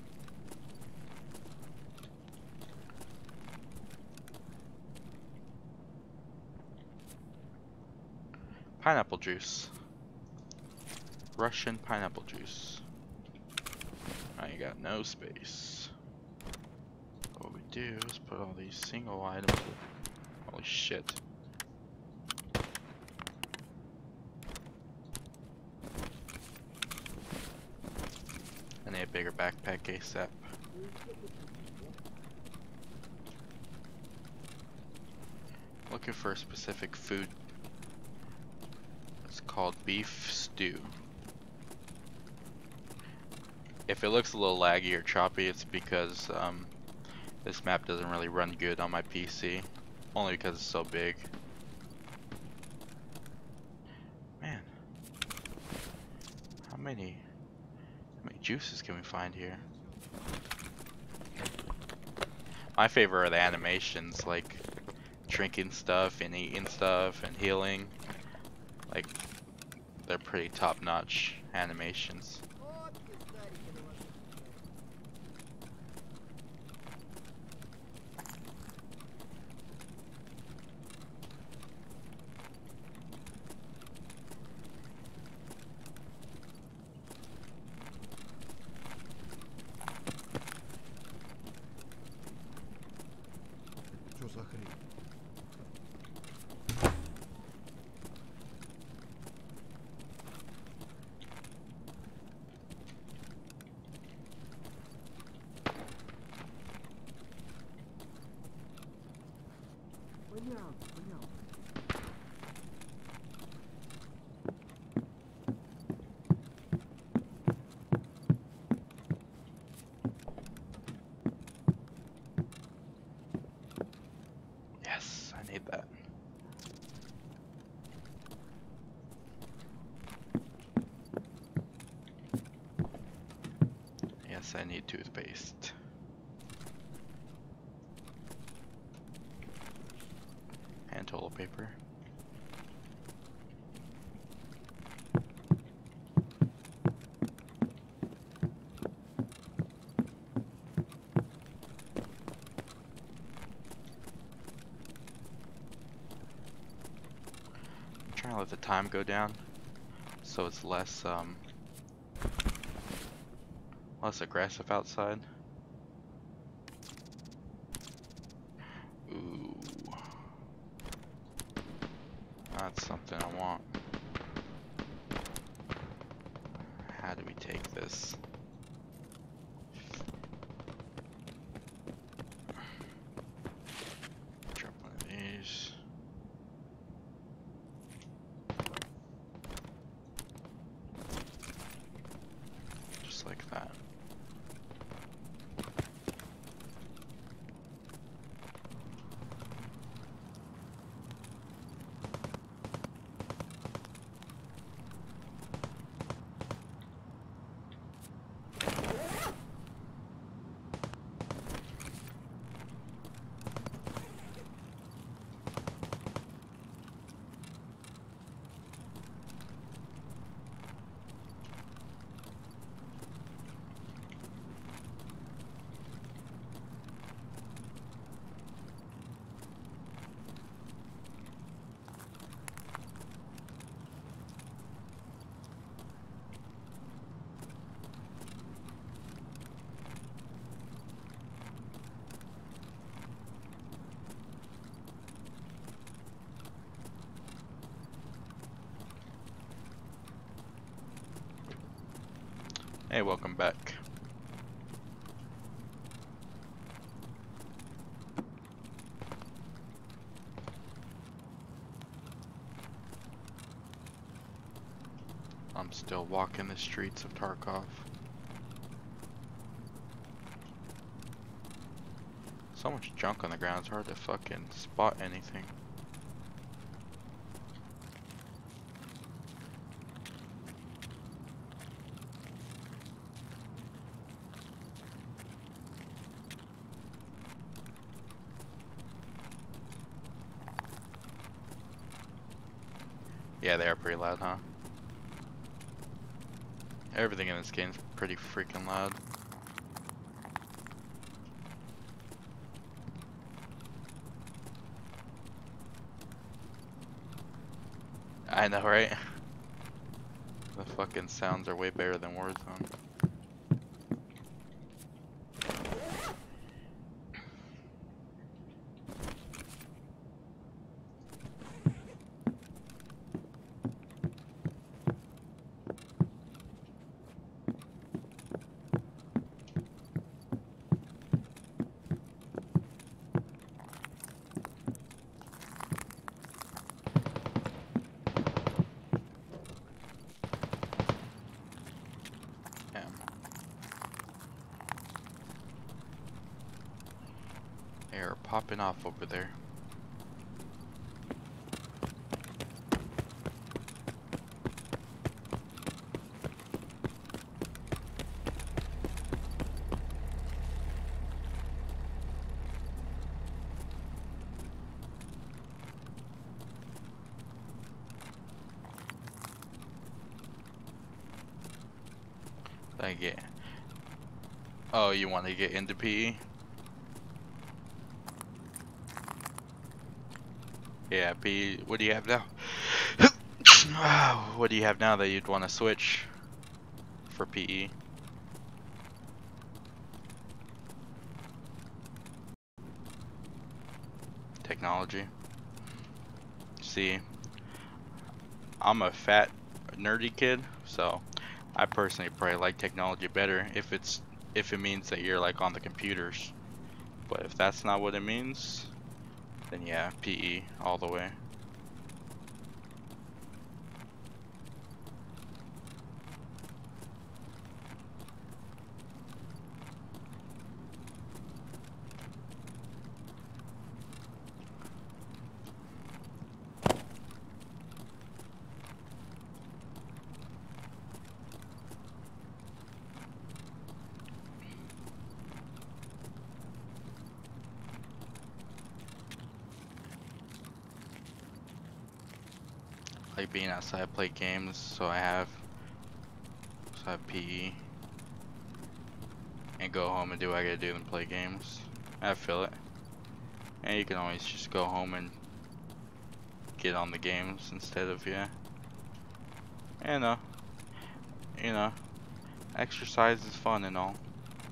Pineapple juice. Russian pineapple juice. I ain't got no space. What we do is put all these single items. Holy shit. I need a bigger backpack ASAP. Looking for a specific food. It's called beef stew. If it looks a little laggy or choppy, it's because um, this map doesn't really run good on my P C. Only because it's so big. Man. How many, how many juices can we find here? My favorite are the animations, like drinking stuff and eating stuff and healing. Like, they're pretty top-notch animations. Что за хрень? Yes, I need toothpaste. And toilet paper. I'm trying to let the time go down so it's less um less aggressive outside. Ooh. That's something I want. How do we take this? Drop one of these. Just like that. Hey, welcome back. I'm still walking the streets of Tarkov. So much junk on the ground, it's hard to fucking spot anything. Yeah, they are pretty loud, huh? Everything in this game is pretty freaking loud. I know, right? The fucking sounds are way better than Warzone. They're popping off over there. I get. Oh, you want to get into P E? Yeah, P E. What do you have now? What do you have now that you'd want to switch for P E? Technology. See, I'm a fat, nerdy kid, so I personally probably like technology better if it's if it means that you're like on the computers. But if that's not what it means, then yeah, P E all the way. like being outside, play games, so I have, so I have P E, and go home and do what I gotta do and play games. I feel it. And you can always just go home and get on the games instead of, yeah. You know, you know, exercise is fun and all.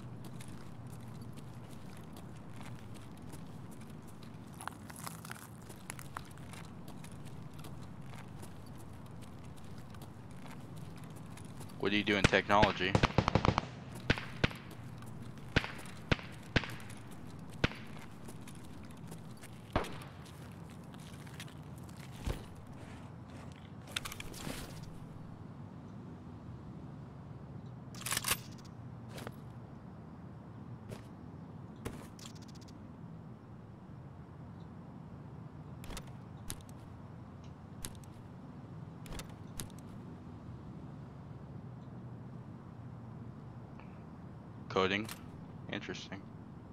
What do you do in technology? Coding. Interesting.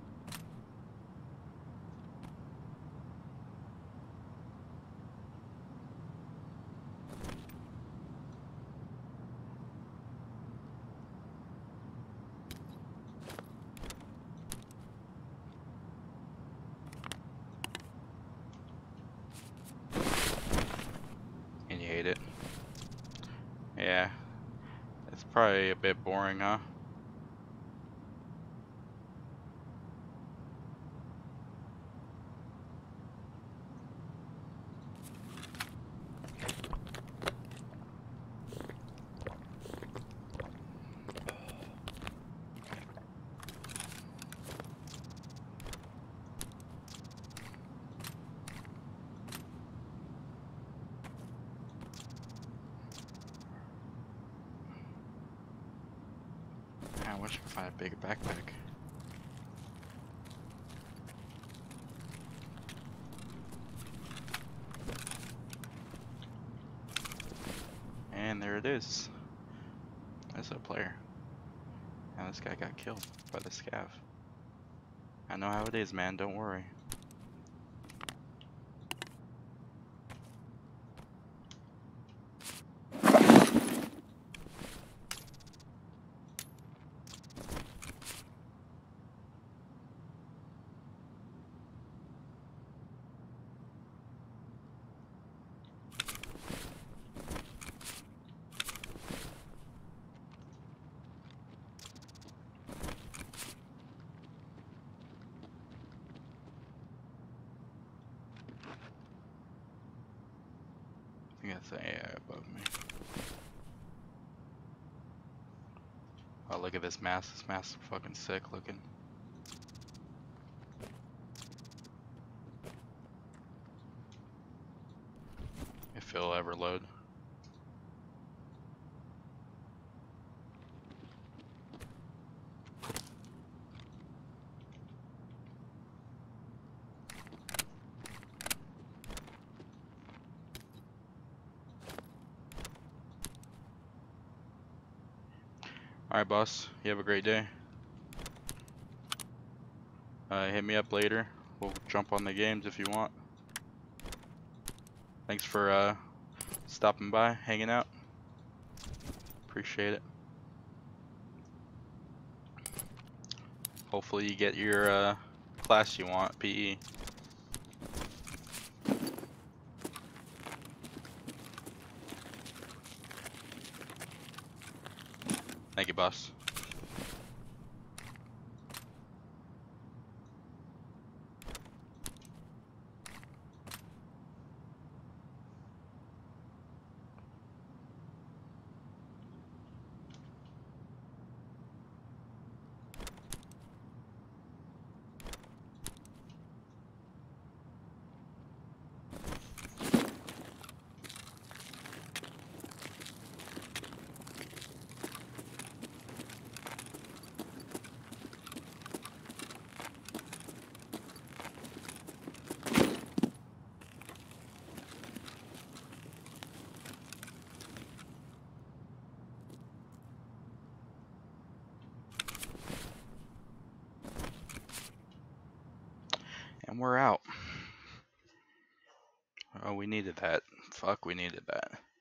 And you hate it? Yeah. It's probably a bit boring, huh? I wish I could find a big backpack. And there it is. There's a player. And this guy got killed by the scav. I know how it is, man, don't worry. I think that's the A I above me. Oh, look at this mask. This mask is fucking sick looking. If it'll ever load. Alright, boss. You have a great day. Uh, hit me up later. We'll jump on the games if you want. Thanks for uh, stopping by, hanging out. Appreciate it. Hopefully you get your uh, class you want, P E. Thank you, boss. And we're out. Oh, we needed that. Fuck, we needed that.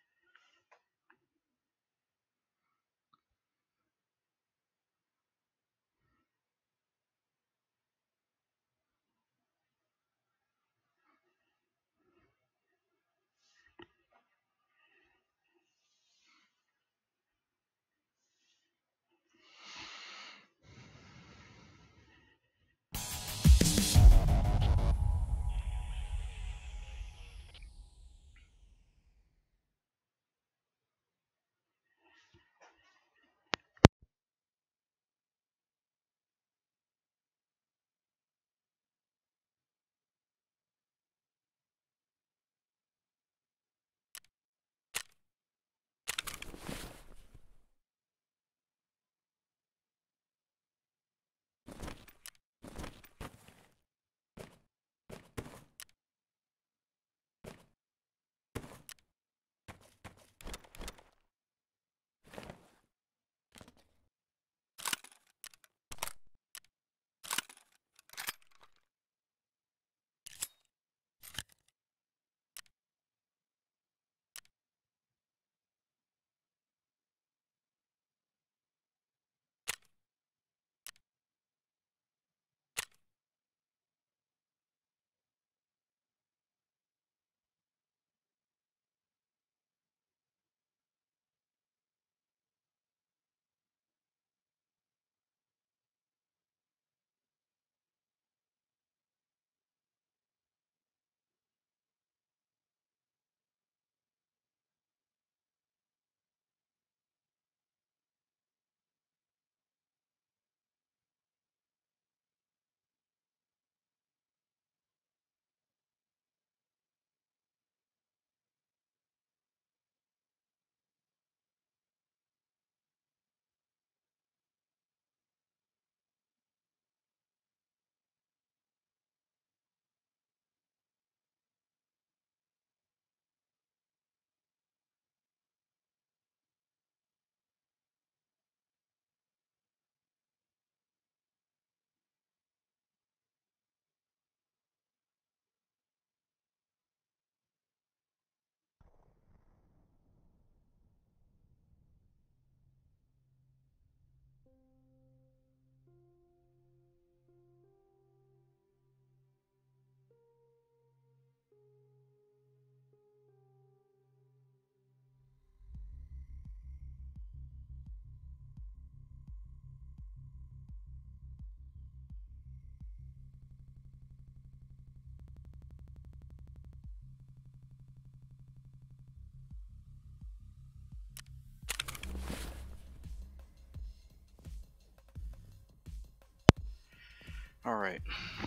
Alright.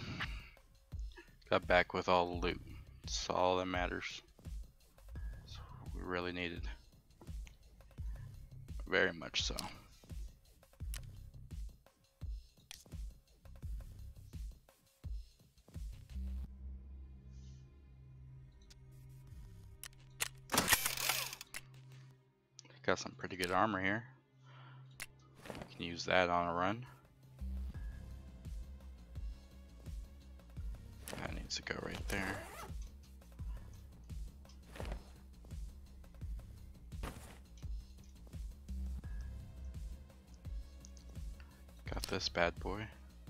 Got back with all the loot. That's all that matters. That's what we really needed. Very much so. Got some pretty good armor here. Can use that on a run. That needs to go right there. Got this bad boy.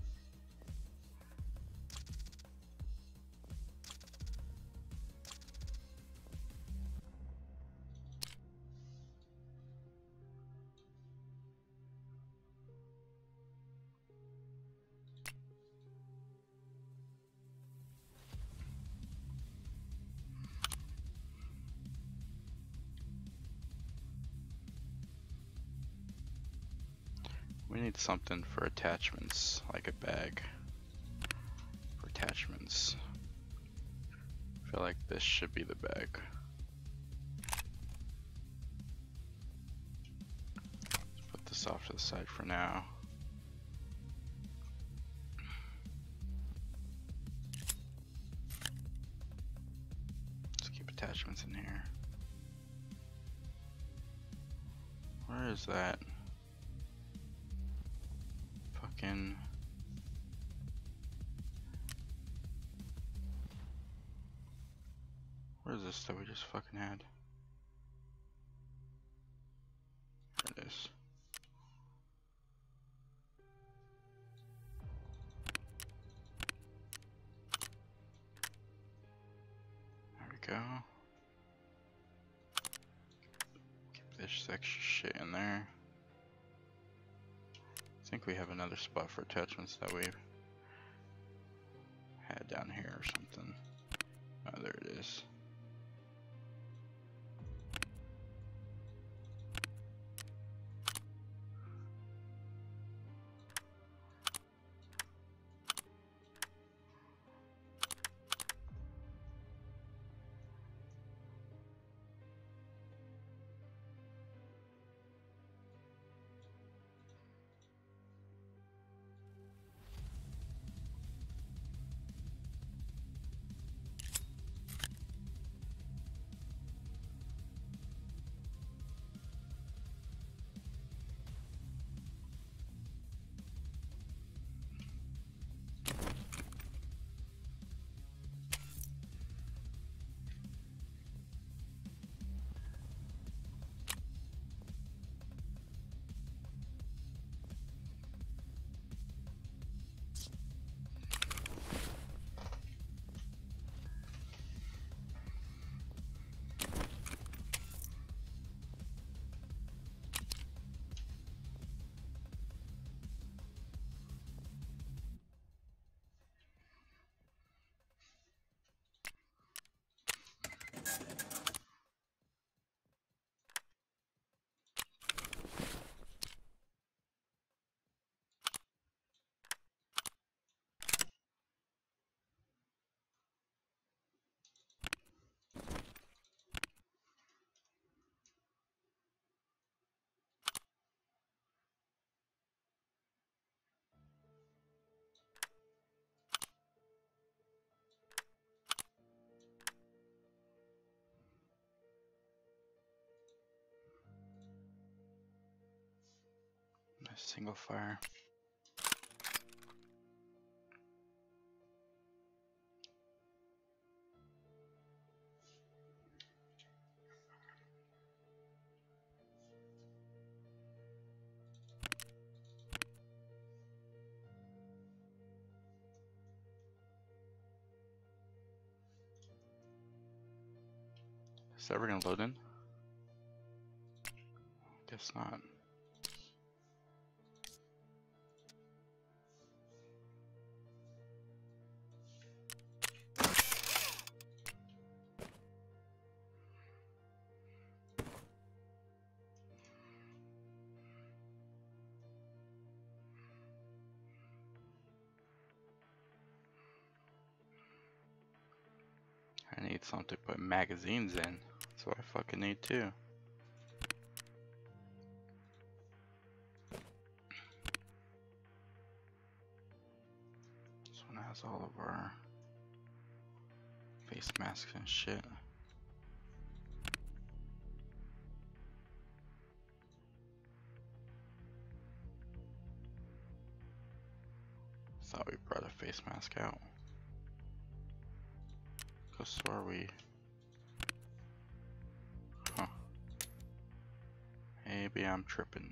We need something for attachments, like a bag for attachments. I feel like this should be the bag. Let's put this off to the side for now. Let's keep attachments in here. Where is that? Fucking where is this that we just fucking had? There it is. There we go. Keep this extra shit in there. I think we have another spot for attachments that we've had down here or something. Oh, there it is. Nice single fire. Is that ever gonna load in? Guess not. need something to put magazines in. That's what I fucking need too. This one has all of our face masks and shit. Thought we brought a face mask out. Cause so are we. Huh. Maybe I'm tripping.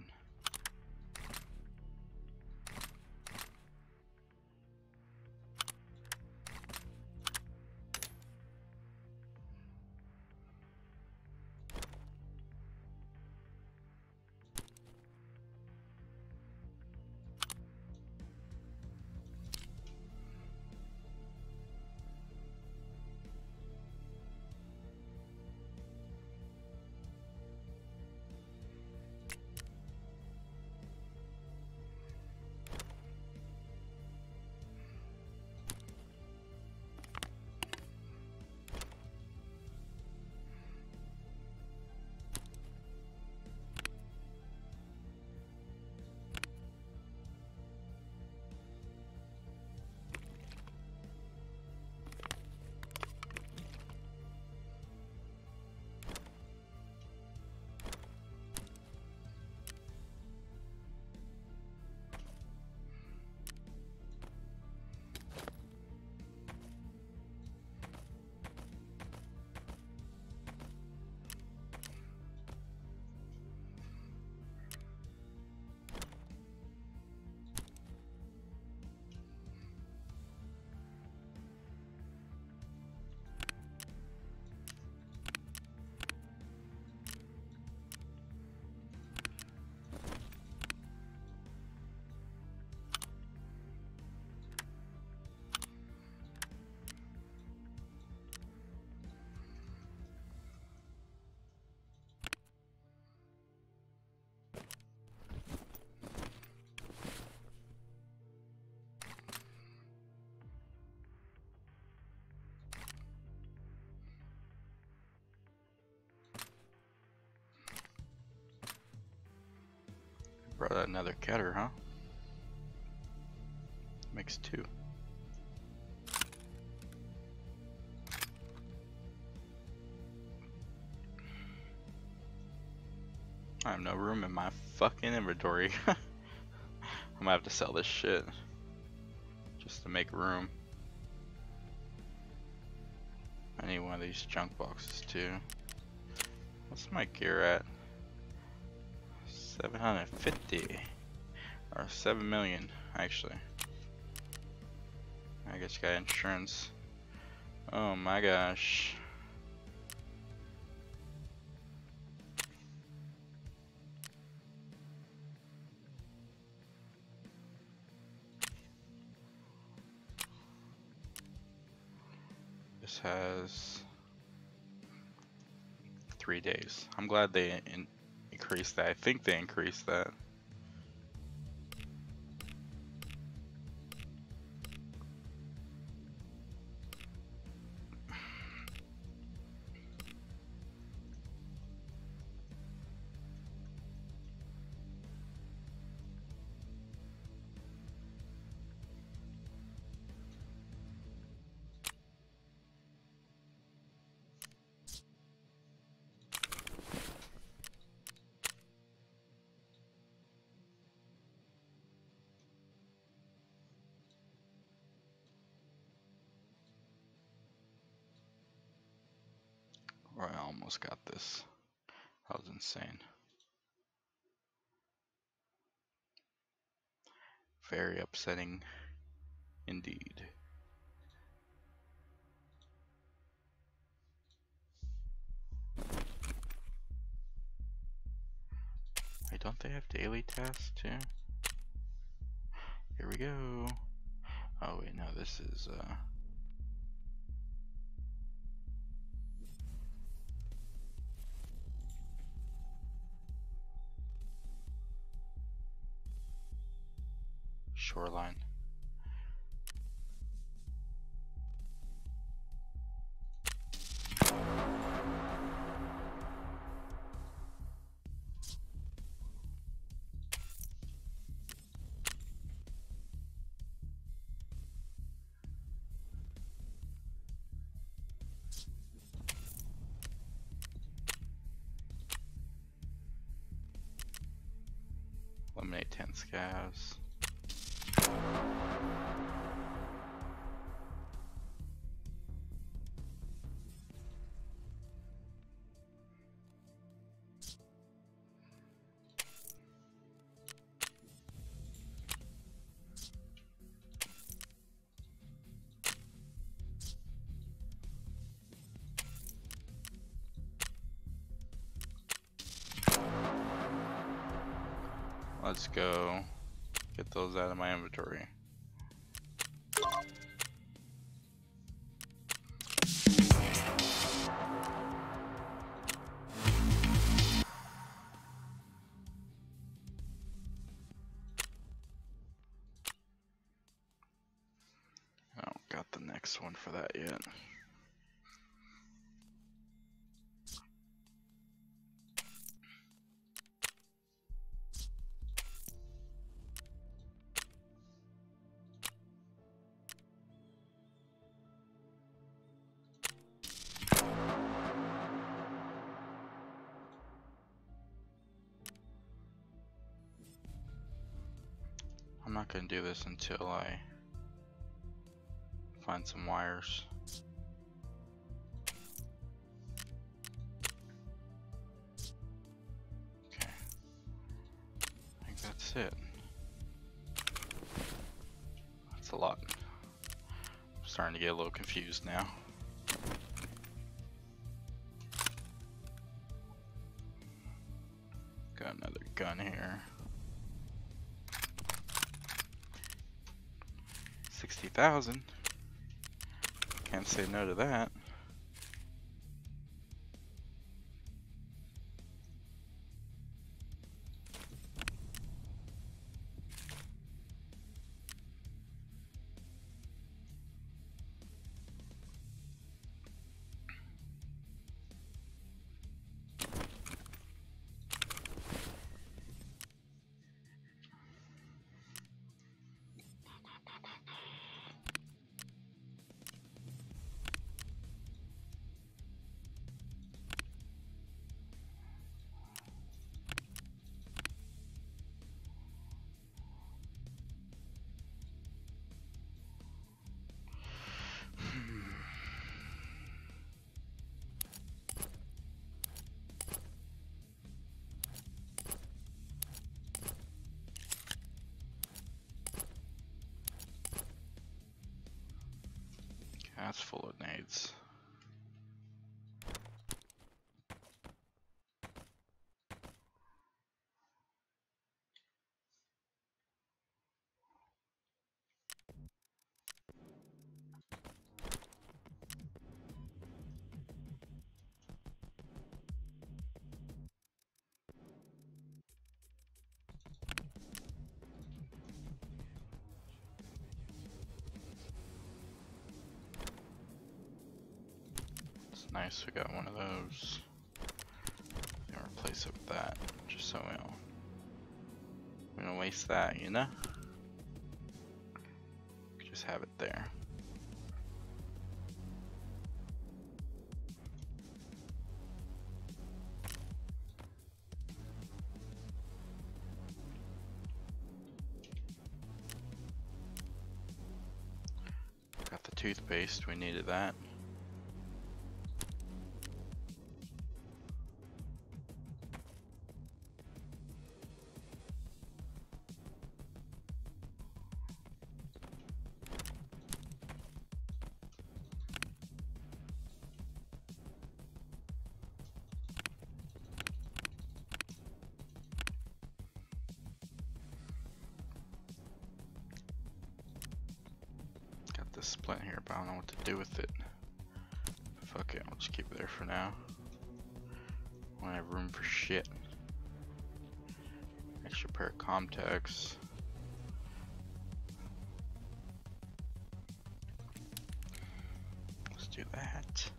Brought another cutter, huh? Makes two. I have no room in my fucking inventory. I'm gonna have to sell this shit just to make room. I need one of these junk boxes too. What's my gear at? seven hundred fifty or seven million actually. I guess you got insurance. Oh my gosh. This has three days. I'm glad they in increased that. I think they increased that. Or I almost got this. That was insane. Very upsetting indeed. Wait, don't they have daily tasks too? Here we go. Oh wait, no, this is uh shoreline. Eliminate ten scavs. Let's go get those out of my inventory. I don't got the next one for that yet. I'm not gonna do this until I find some wires. Okay, I think that's it. That's a lot. I'm starting to get a little confused now. Got another gun here. sixty thousand. Can't say no to that. That's full of nades. Nice, we got one of those. And replace it with that, just so we don't, we don't waste that, you know? Just have it there. Got the toothpaste, we needed that. This splint here, but I don't know what to do with it. Fuck it, I'll just keep it there for now. I don't have room for shit. Extra pair of contacts. Let's do that.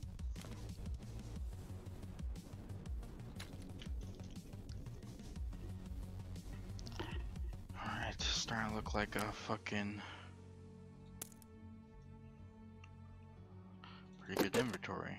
Alright, starting to look like a fucking pretty good inventory.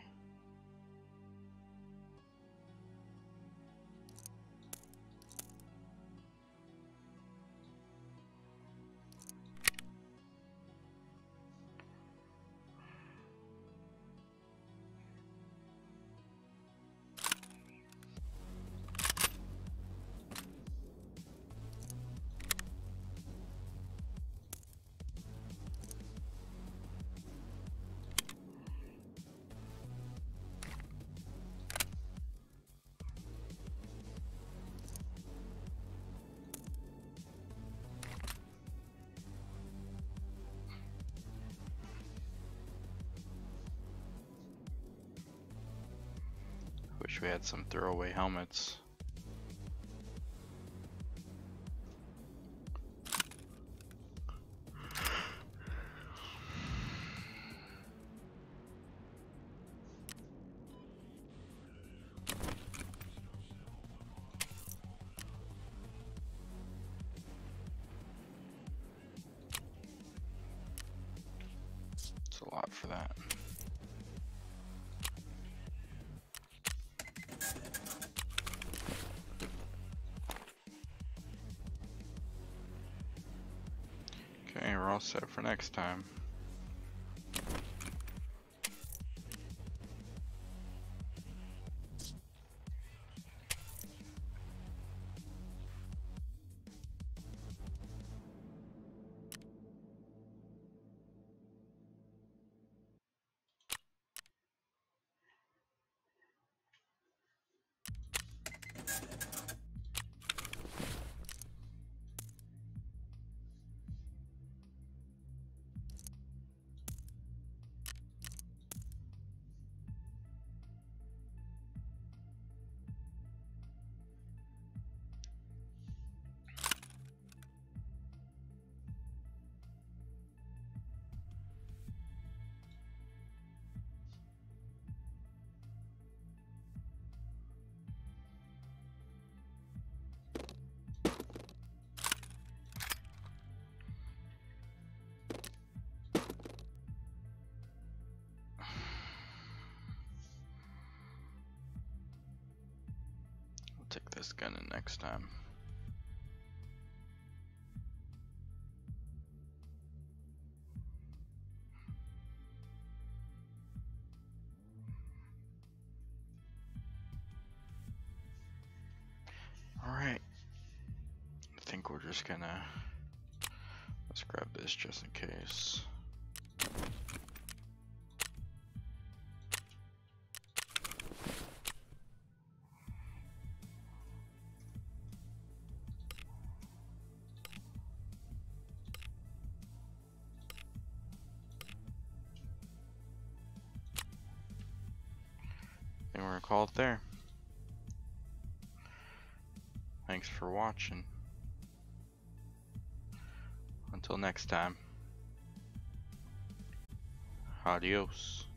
Wish we had some throwaway helmets. It's a lot for that. Okay, we're all set for next time. Take this gun in next time. Alright. I think we're just gonna... Let's grab this just in case. I think we're gonna call it there. Thanks for watching. Until next time. Adios.